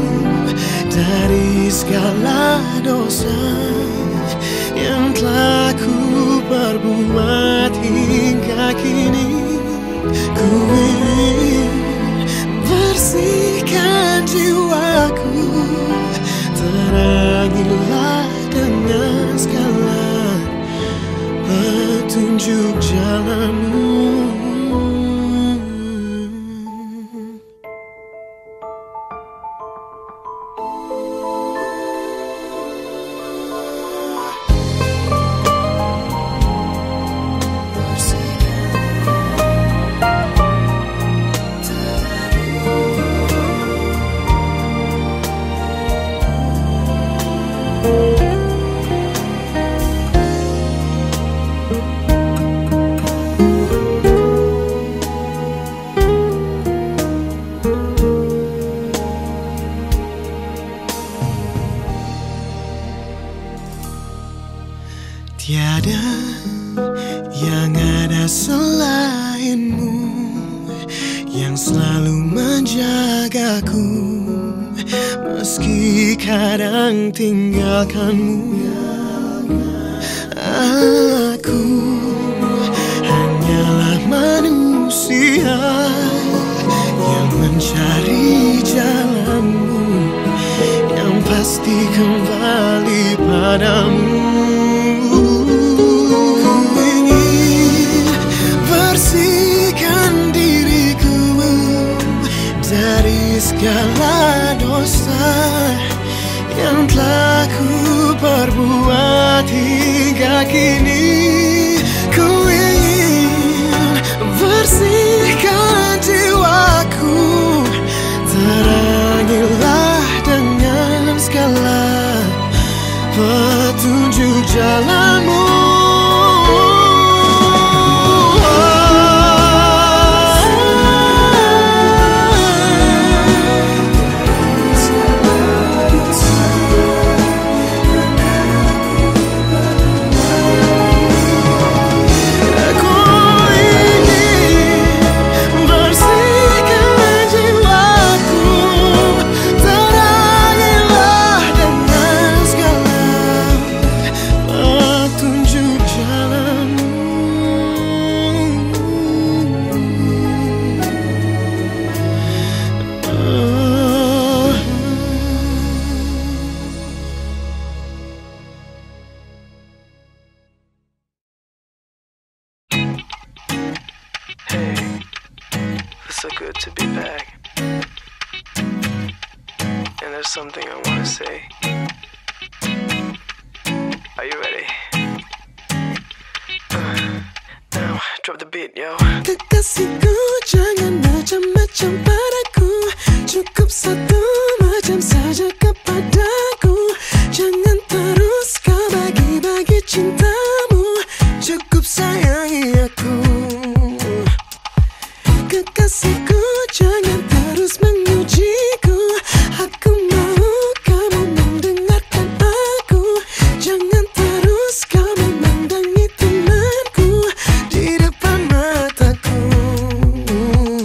dari segala dosa yang telah ku perbuat hingga kini. Ku ingin bersihkan jiwaku, terangilah dengan segala petunjuk jalanmu. Tiada yang ada selainmu, yang selalu menjagaku, meski kadang tinggalkanmu. Aku hanyalah manusia yang mencari jalanmu, yang pasti kembali padamu. Segala dosa yang telah ku perbuat hingga kini. Ku ingin bersihkan jiwaku, terangilah dengan segala petunjuk jalanmu. So good to be back. And there's something I want to say. Are you ready? Uh, now, drop the beat, yo. Kekasihku, jangan macam-macam padaku. Cukup satu macam saja kepadaku. Jangan terus kau bagi-bagi cintamu. Cukup sayangi aku. Kekasihku, jangan terus mengujiku. Aku mau kamu mendengarkan aku. Jangan terus kau memandangi temanku di depan mataku.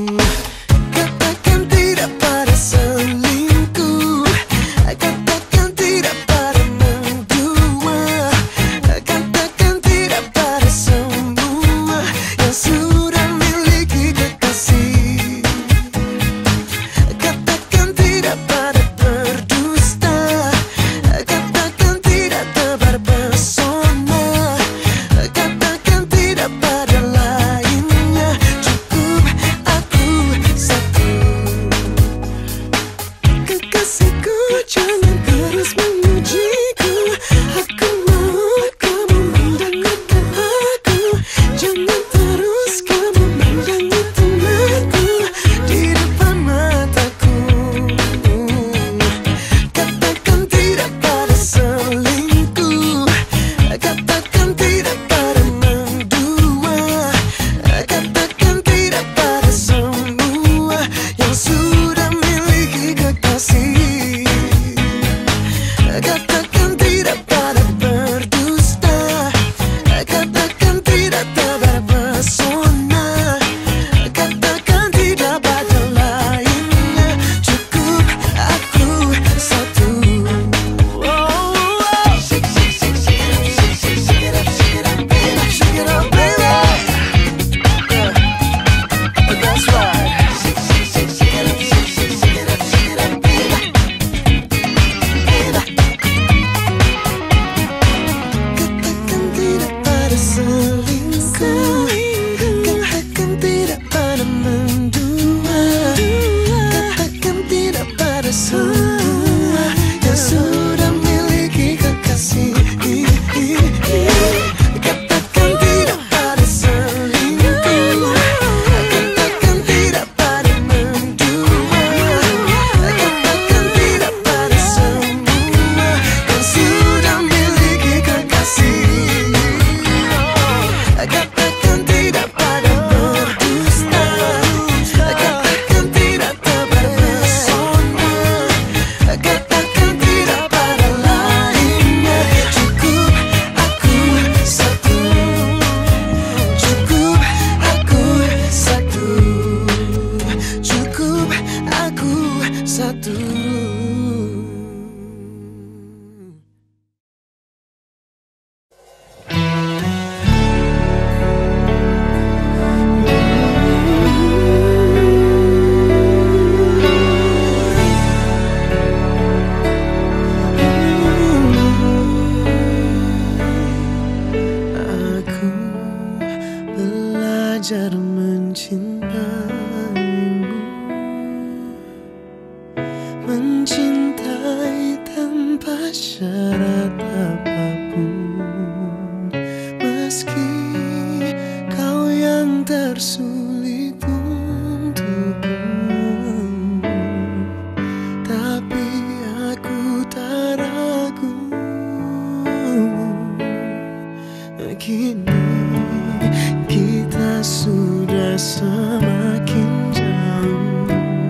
Kini kita sudah semakin jauh,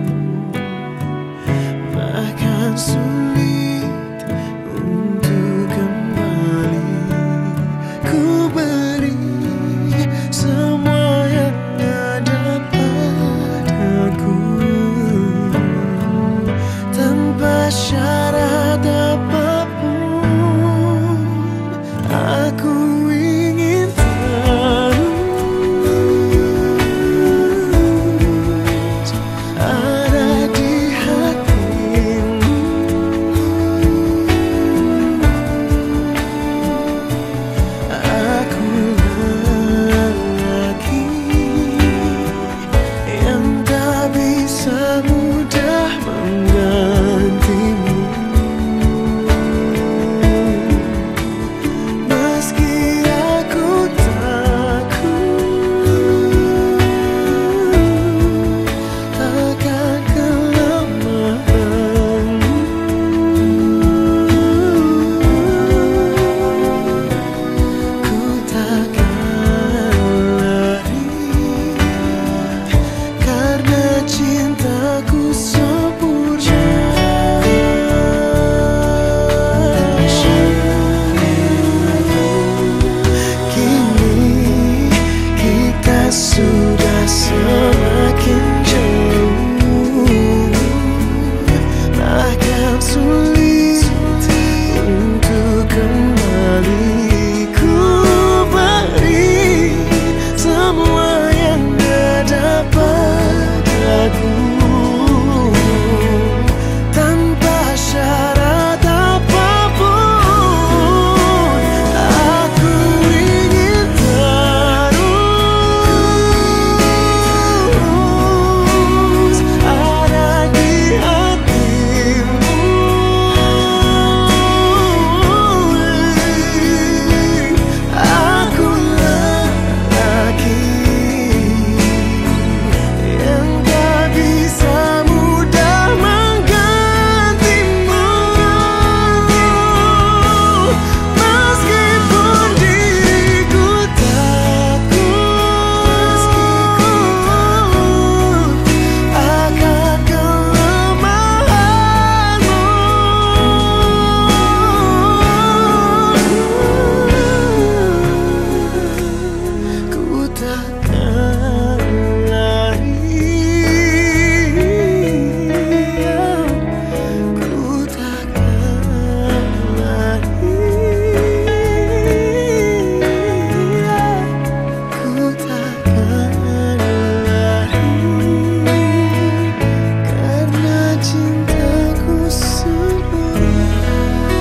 bahkan sulit untuk kembali. Ku beri semua yang ada padaku tanpa syarat apapun. Aku ingin terus ada di hatimu. Aku lelaki yang tak bisa mudah menggantimu. Meski aku takut akan kelemahanmu, ku takkan lari karena cintaku sempurna. Kini kita sudah semakin jauh, bahkan sulit untuk kembali. Ku beri semua yang ada padaku tanpa syarat apapun. Aku ingin terus ada di hatimu. Aku lelaki yang tak bisa mudah menggantimu. Meskipun diriku takut akan kelemahanmu, ku takkan lari, ku takkan lari, ku takkan lari karena cintaku sempurna.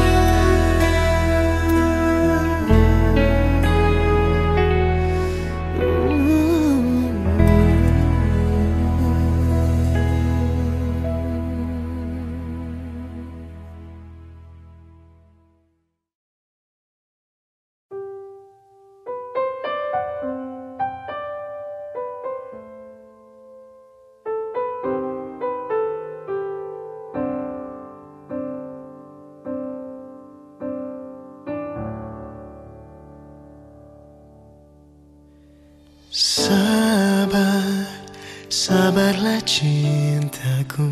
Sabar, sabarlah cintaku,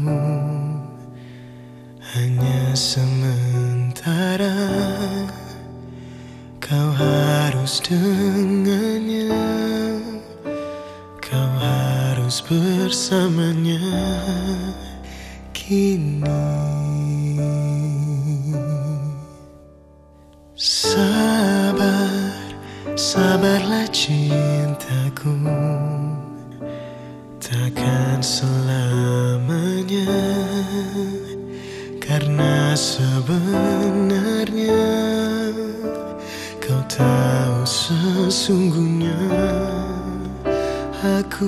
hanya sementara kau harus dengannya, kau harus bersamanya kini. Sabar, sabarlah cintaku, takkan selamanya, karena sebenarnya kau tahu sesungguhnya aku.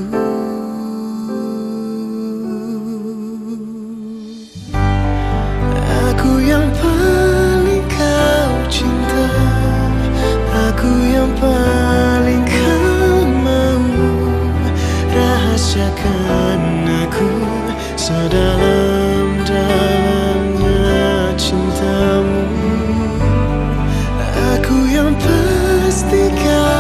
Aku yang paling kau cinta, aku yang paling kau mau, rahasiakan aku sedalam-dalamnya cintamu. Aku yang pastikan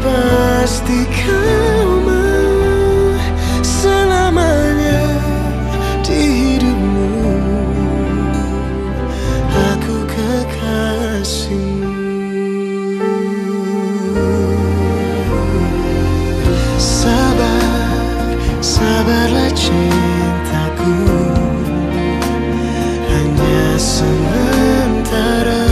pasti kau mau selamanya di hidupmu. Aku kekasihmu. Sabar, sabarlah cintaku, hanya sementara.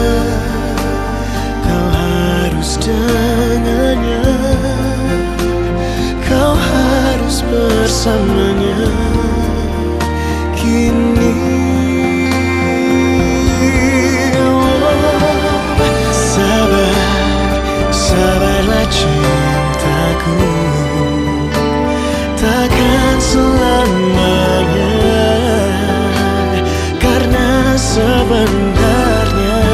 Kau harus dengannya, kau harus bersamanya kini. Sabarlah cintaku, takkan selamanya, karena sebenarnya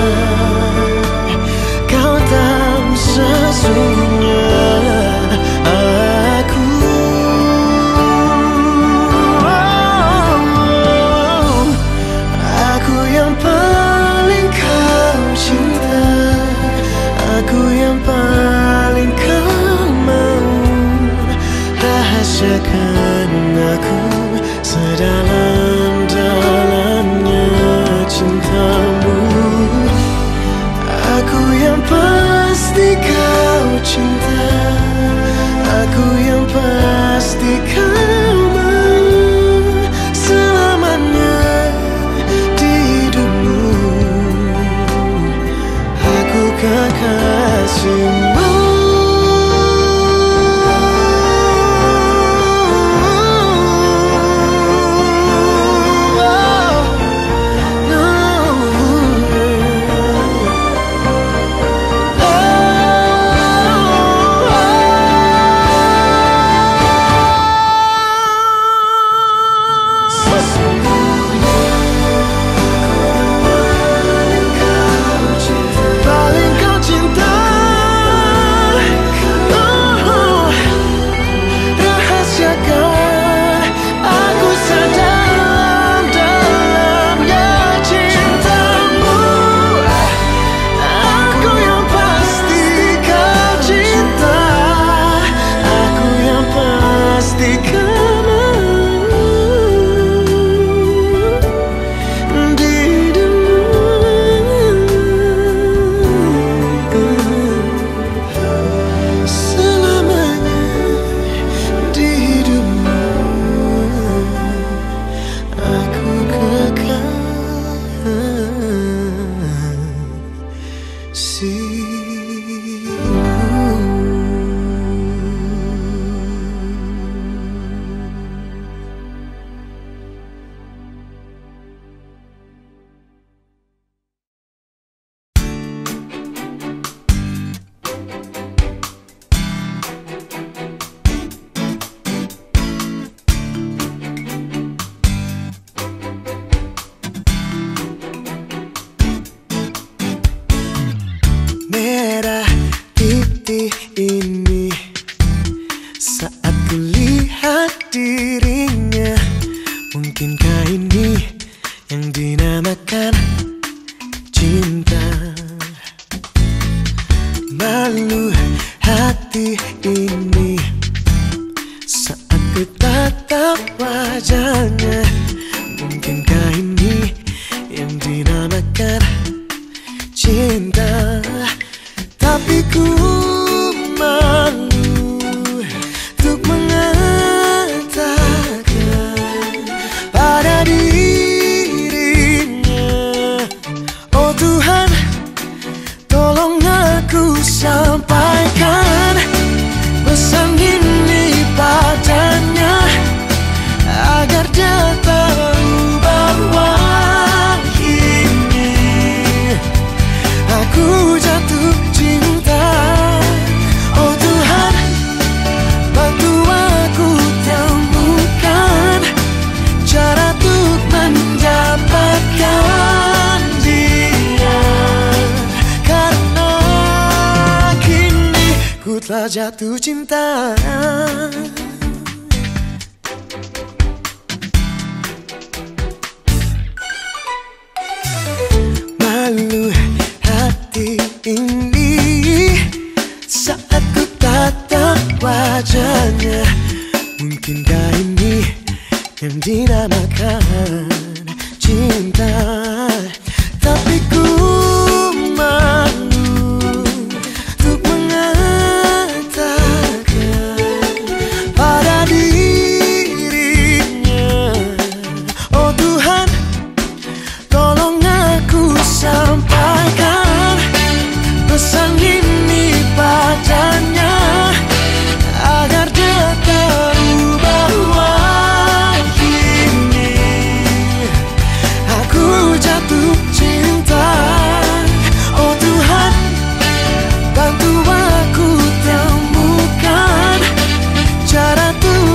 kau tahu sesungguhnya aku. Aku yang paling kau cinta, aku yang paling kau mau. Rahasiakan aku sedalam-dalamnya cintamu. Aku yang pasti kau cinta, aku yang pasti kau mau selamanya di hidupmu. Aku kekasihmu. Merah titik ini saat kulihat dirinya. Mungkinkah ini yang dinamakan cinta? Malu hati ini saat ku tatap wajahnya. Mungkinkah ini yang dinamakan cinta? Tapi ku malu untuk mengatakan pada dirinya. Oh Tuhan, tolong aku sampaikan pesan ini padanya, agar dia tahu bahwa ini aku jatuh cinta. Oh Tuhan, bantu aku temukan cara untuk mendapatkan dia, karena kini ku telah jatuh cinta. Malu hati ini saat ku dinamakan cinta, tapi ku malu untuk mengatakan pada dirinya. Oh Tuhan, tolong aku sampaikan pesan ini padanya, agar dia tahu bahwa kini aku jatuh cinta. Oh Tuhan, bantu aku temukan cara untuk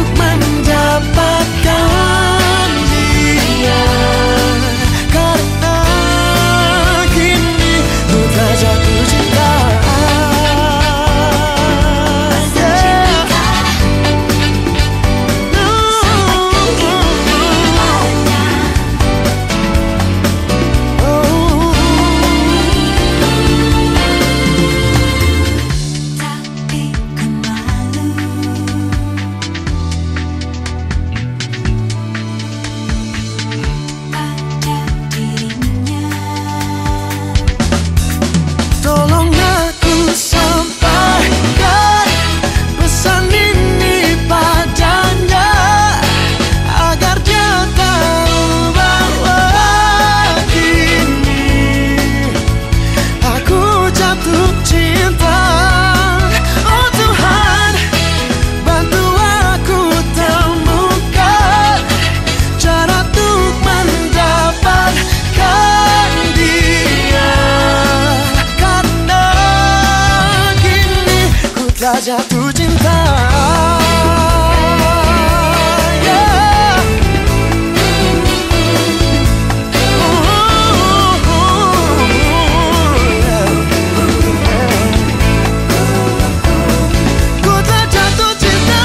mendapatkan dia, karena kini ku telah jatuh cinta. Tolong aku sampaikan pesan ini padanya, agar dia tahu bahwa kini aku jatuh cinta. Oh Tuhan, bantu aku temukan cara untuk mendapatkan dia, telah jatuh cinta. Yeah. Ku telah jatuh cinta.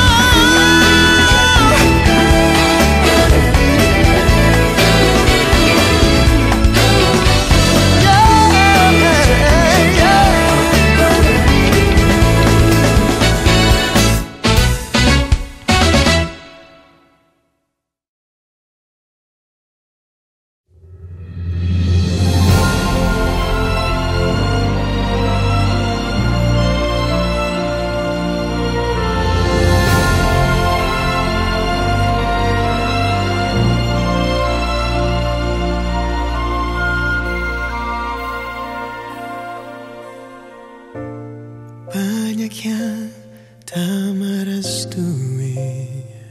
Banyak yang tak merestui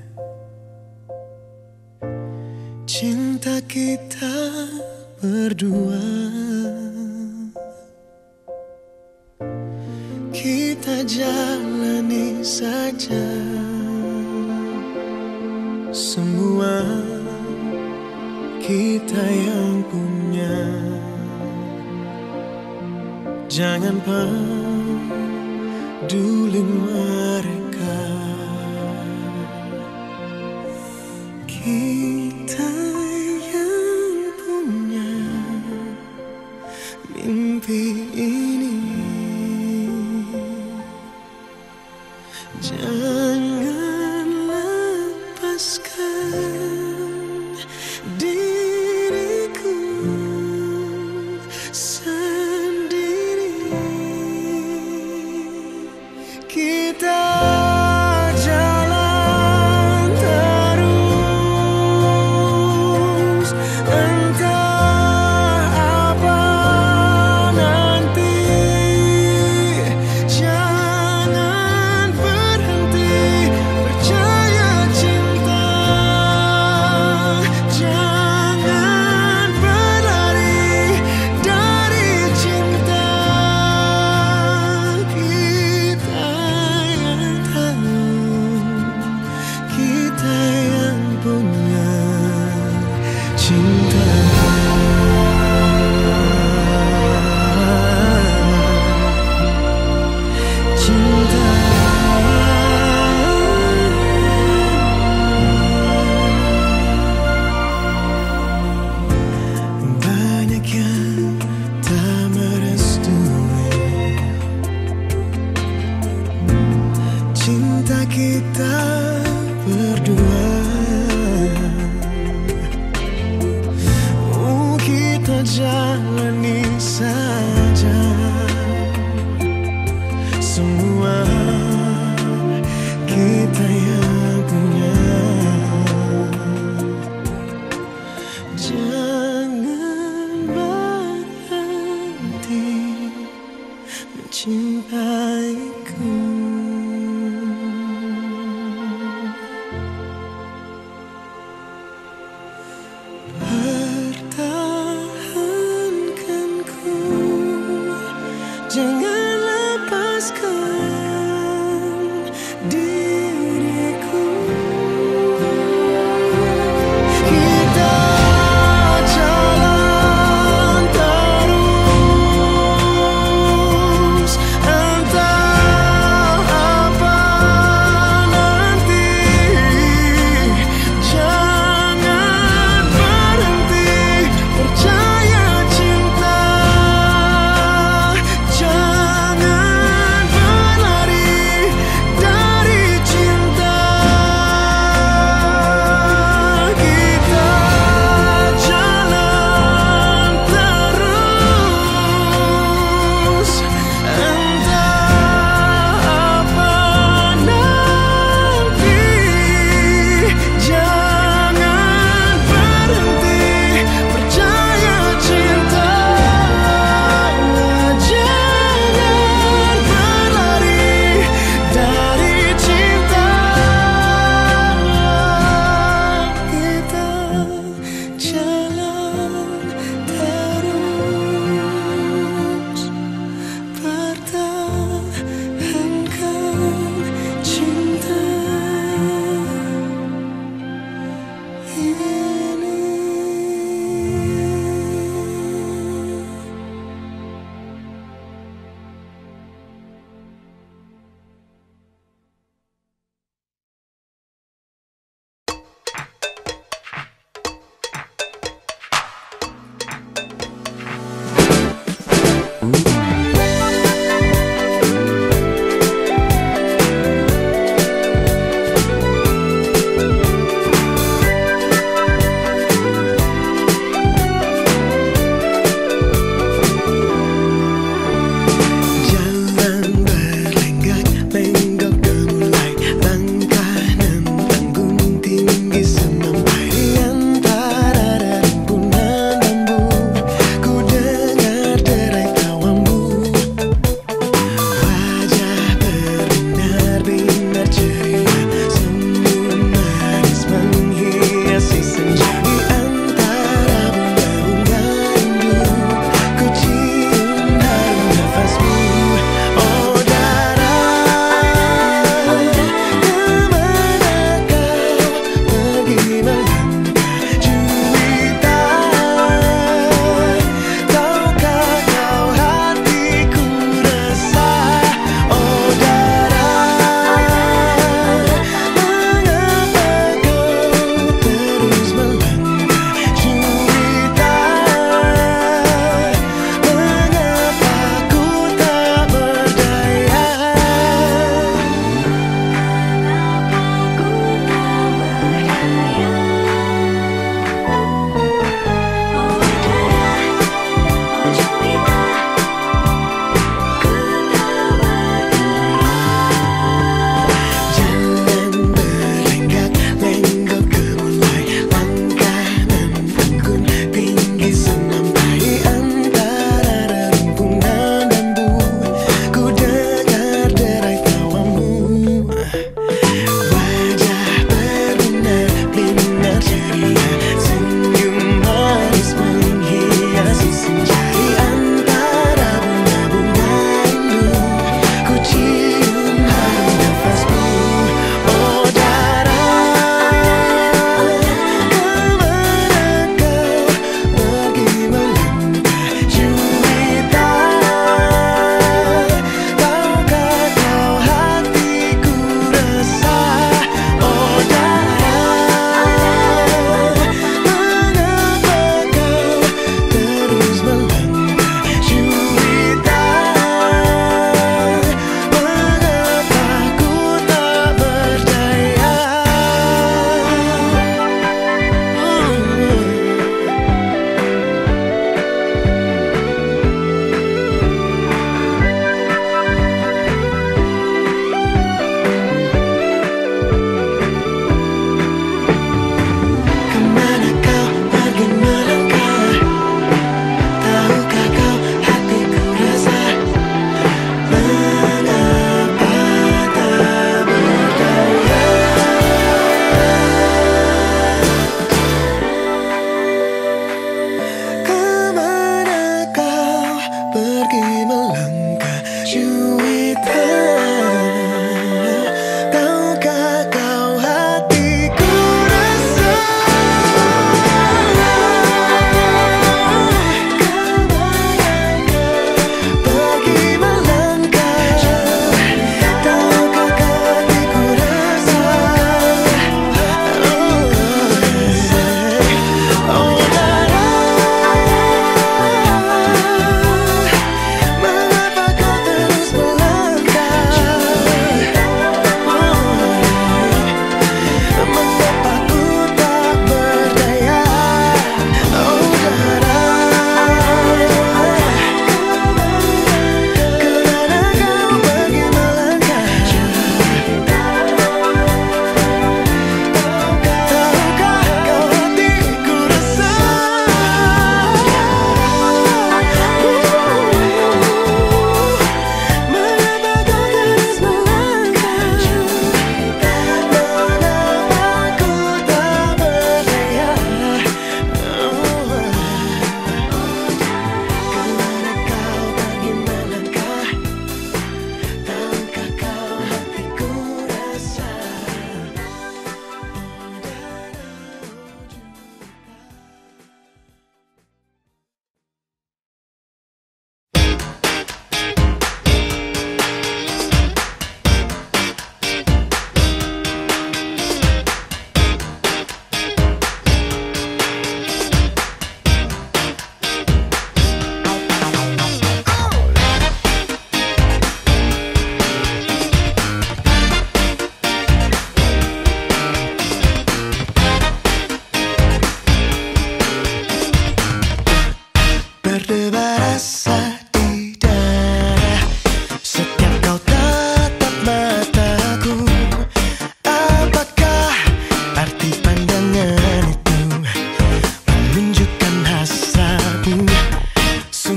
cinta kita berdua. Kita jalani saja semua kita yang punya. Jangan peduli mereka, kita yang punya mimpi ini. Jangan lepaskan diriku sendiri. Kita jalan terus, entah apa nanti. Jangan berhenti percaya cinta, jangan berlari dari jalani saja semua kita yang punya. Jangan berhenti mencintaiku. Pertahankan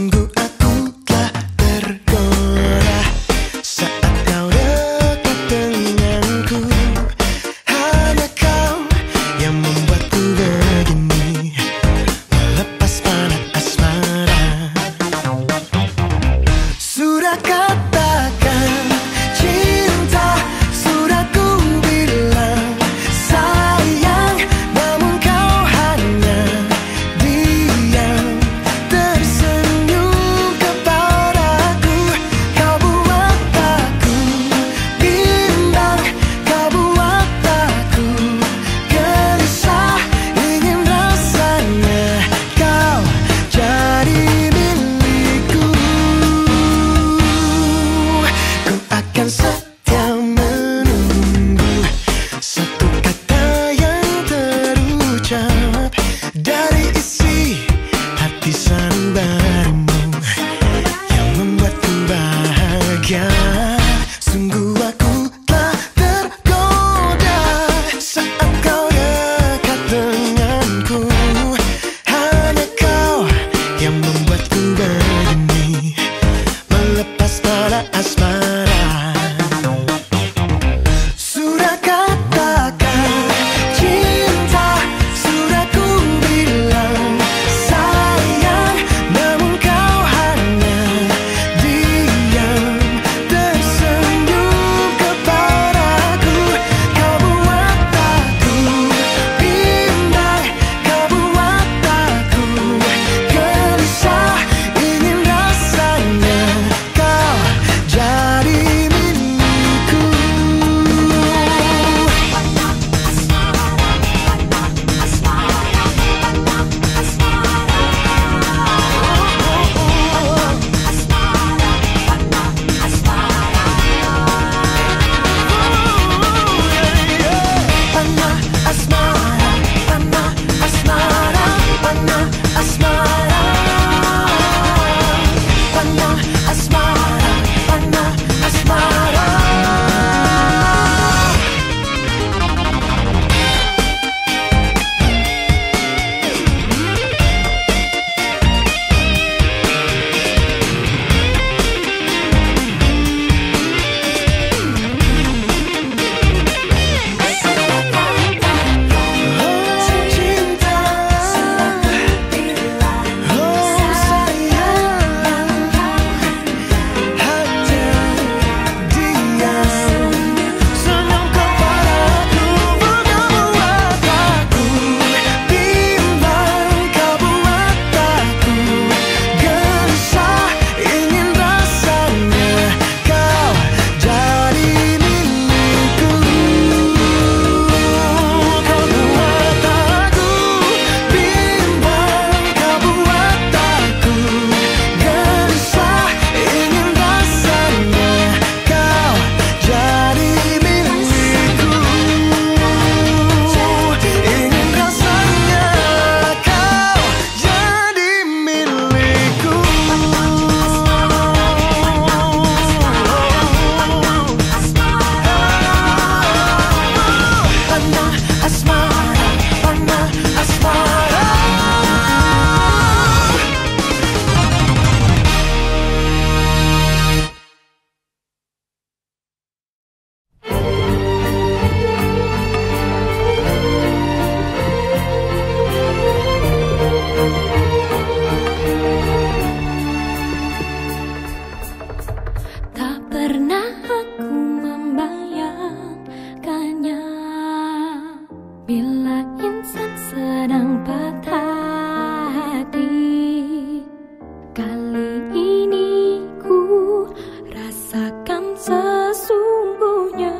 Sungguh aku telah tergoda saat kau dekat denganku. Hanya kau yang membuatku begini, melepas panah asmara. Sudah katakan cinta, sudah ku bilang sayang, namun kau hanya diam, tersenyum kepadaku. Kau buat aku bimbang, kau buat aku gelisah, ingin rasanya kau jadi milikku. Ku akan setia menunggu satu kata yang terucap dari isi hati sanubarimu yang membuatku bahagia. Sungguh aku telah tergoda saat kau dekat denganku. Hanya kau yang membuatku begini, melepas pada asmara. Sudah katakan cinta, sudah ku bilang sayang, namun kau hanya diam, tersenyum kepadaku. Kau buat aku bimbang, kau buat aku gelisah, ingin rasanya kau jadi milikku. Panah asmara, panah asmara, panah asmara, panah asmara, panah asmara. Cinta, oh sayang, hanya diam, senyum kepadaku. Kau buat aku bimbang, kau buat aku gelisah, ingin rasanya kau jadi milikku. Kau buat aku bimbang, kau buat aku gelisah, ingin rasanya kau jadi milikku. Ingin rasanya kau jadi milikku. Panah asmara, panah asmara. Tak pernah aku membayangkannya, bila insan sedang patah hati. Kali ini ku rasakan sesungguhnya.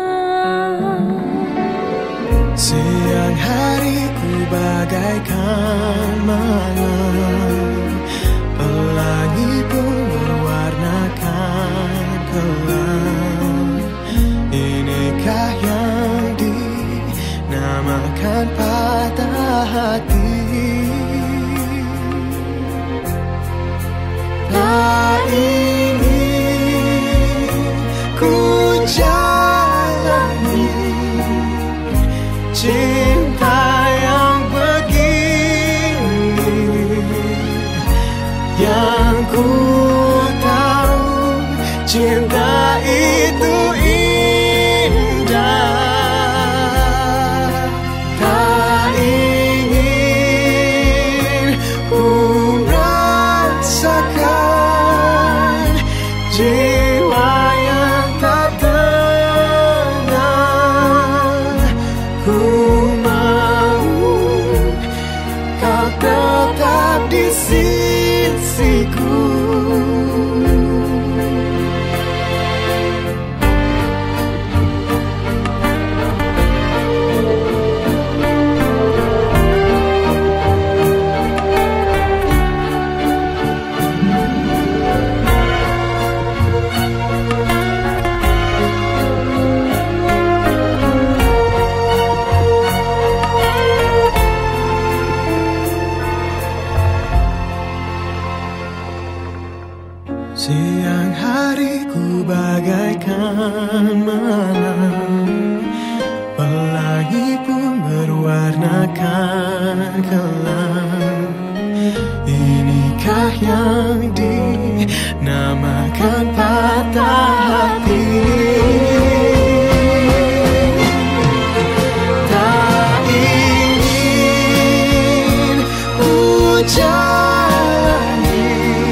Siang hariku bagaikan malam, pelangi pun mewarnakan kelam. Inikah yang dinamakan patah hati? ku tahu cinta itu indah. Tak ingin ku rasakan jiwa yang tak tenang. Ku mau kau tetap di sisiku. Siang hariku bagaikan malam, pelangi pun berwarnakan kelam. Inikah yang dinamakan patah hati? Tak ingin ku jalani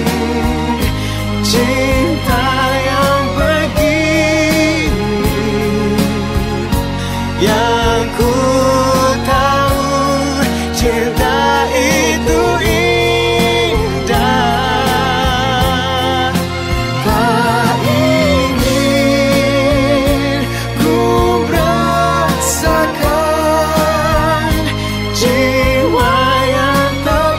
cinta yang begini, yang ku tahu cinta itu indah. Tak ingin ku rasakan jiwa yang tak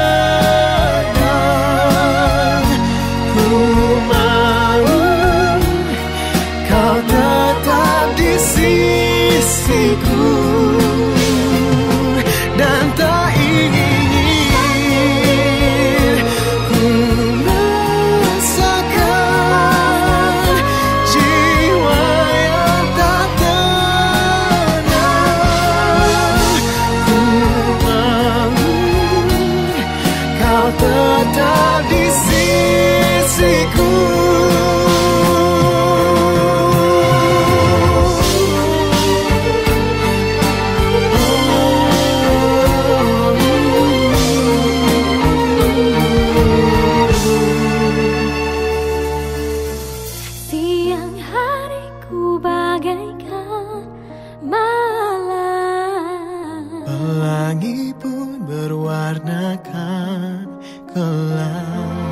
tenang. Ku mau kau tetap di sisiku, dan tak ingin ku rasakan jiwa yang tak tenang. Ku mau kau tetap di sisiku. Siang hariku bagaikan malam, Pelangi pun berwarnakan kelam.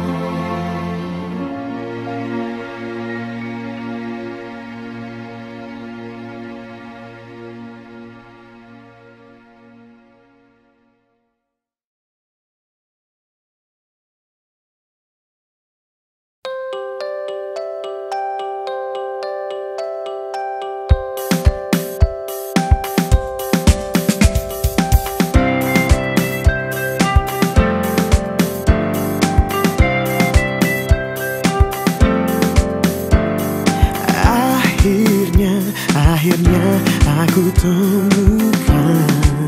Akhirnya, akhirnya aku temukan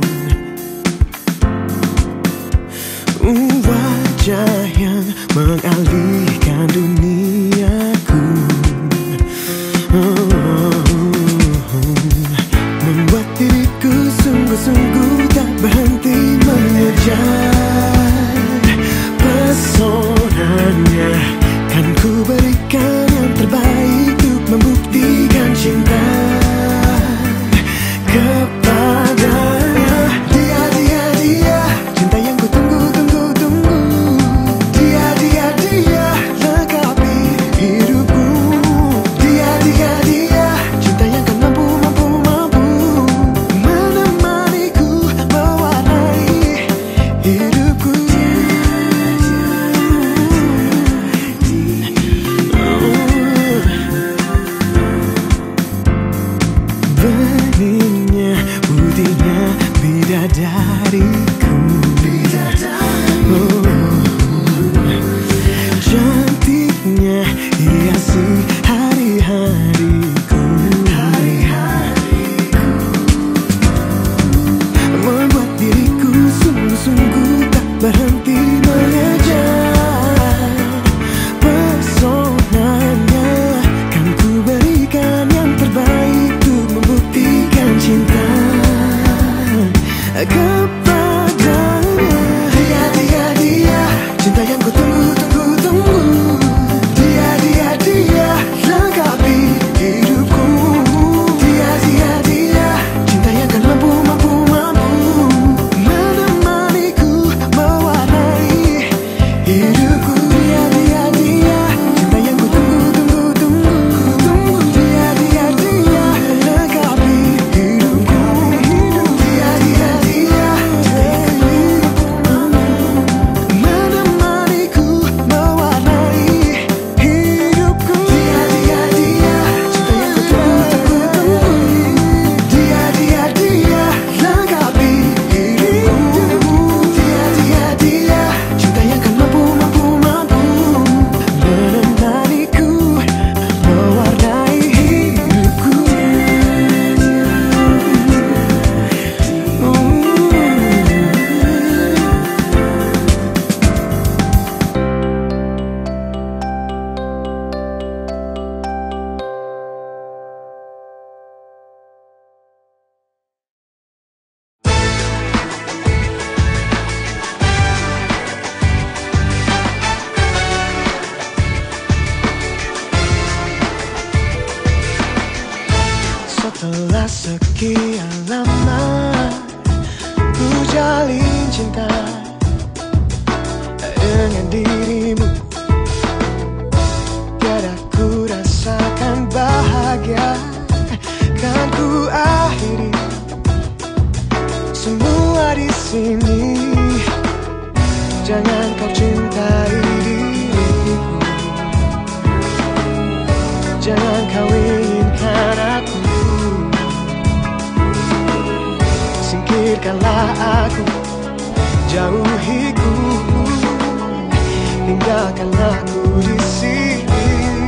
wajah yang mengalihkan duniaku, membuat diriku sungguh-sungguh tak berhenti mengejar pesonanya. Kan ku berikan yang terbaik untuk membuktikan cinta kepadanya. Dia, dia, dia, cinta yang ku tunggu, tunggu, tunggu. Dia, dia, dia, lengkapi tunggu. Dia, dia, dia lengkapi hidupku. Dia, dia, dia cinta yang kan mampu, mampu, mampu menemaniku, mewarnai hidupku. Dia, dia, dia cinta yang ku tunggu, tunggu, tunggu, tunggu. Dia, dia, dia lengkapi hidupku. Dia, dia, dia menemaniku, mewarnai hidupku. Dia, dia, dia cinta yang ku tunggu, tunggu, tunggu. Dia, dia, dia lengkapi hidupku. Dia, dia, dia cinta yang kan mampu, mampu, mampu menemaniku, mewarnai hidupku. Setelah sekian lama ku jalin cinta dengan dirimu, tiada ku rasakan bahagia. Kan ku akhiri semua di sini. Jangan kau cintai diriku, jangan kau inginkan aku. Singkirkanlah aku, jauhiku, tinggalkanlah aku di sini.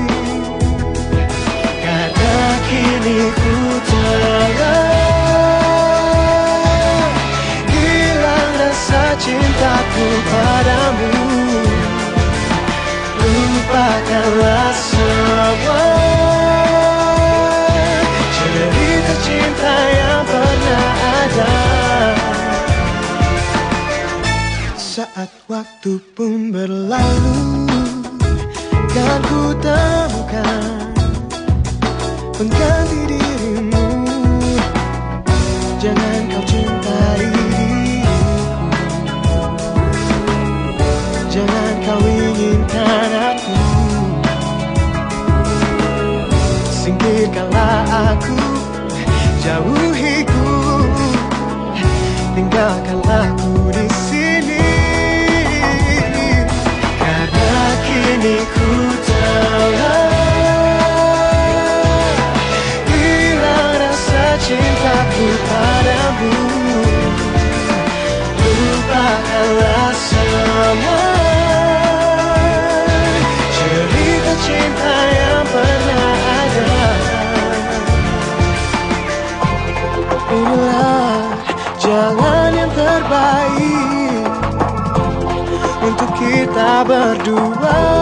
Karena kini ku telah hilang rasa cintaku padamu. Lupakanlah semua cerita cinta yang pernah ada. Saat waktu pun berlalu, kan ku temukan pengganti dirimu. Jangan kau cintai diriku, jangan kau inginkan aku. Singkirkanlah aku, jauhiku, tinggalkanlah aku di sini. Karena kini ku telah hilang rasa cintaku padamu. Lupakanlah semua cerita cinta yang pernah ada. Inilah jalan yang terbaik untuk kita berdua.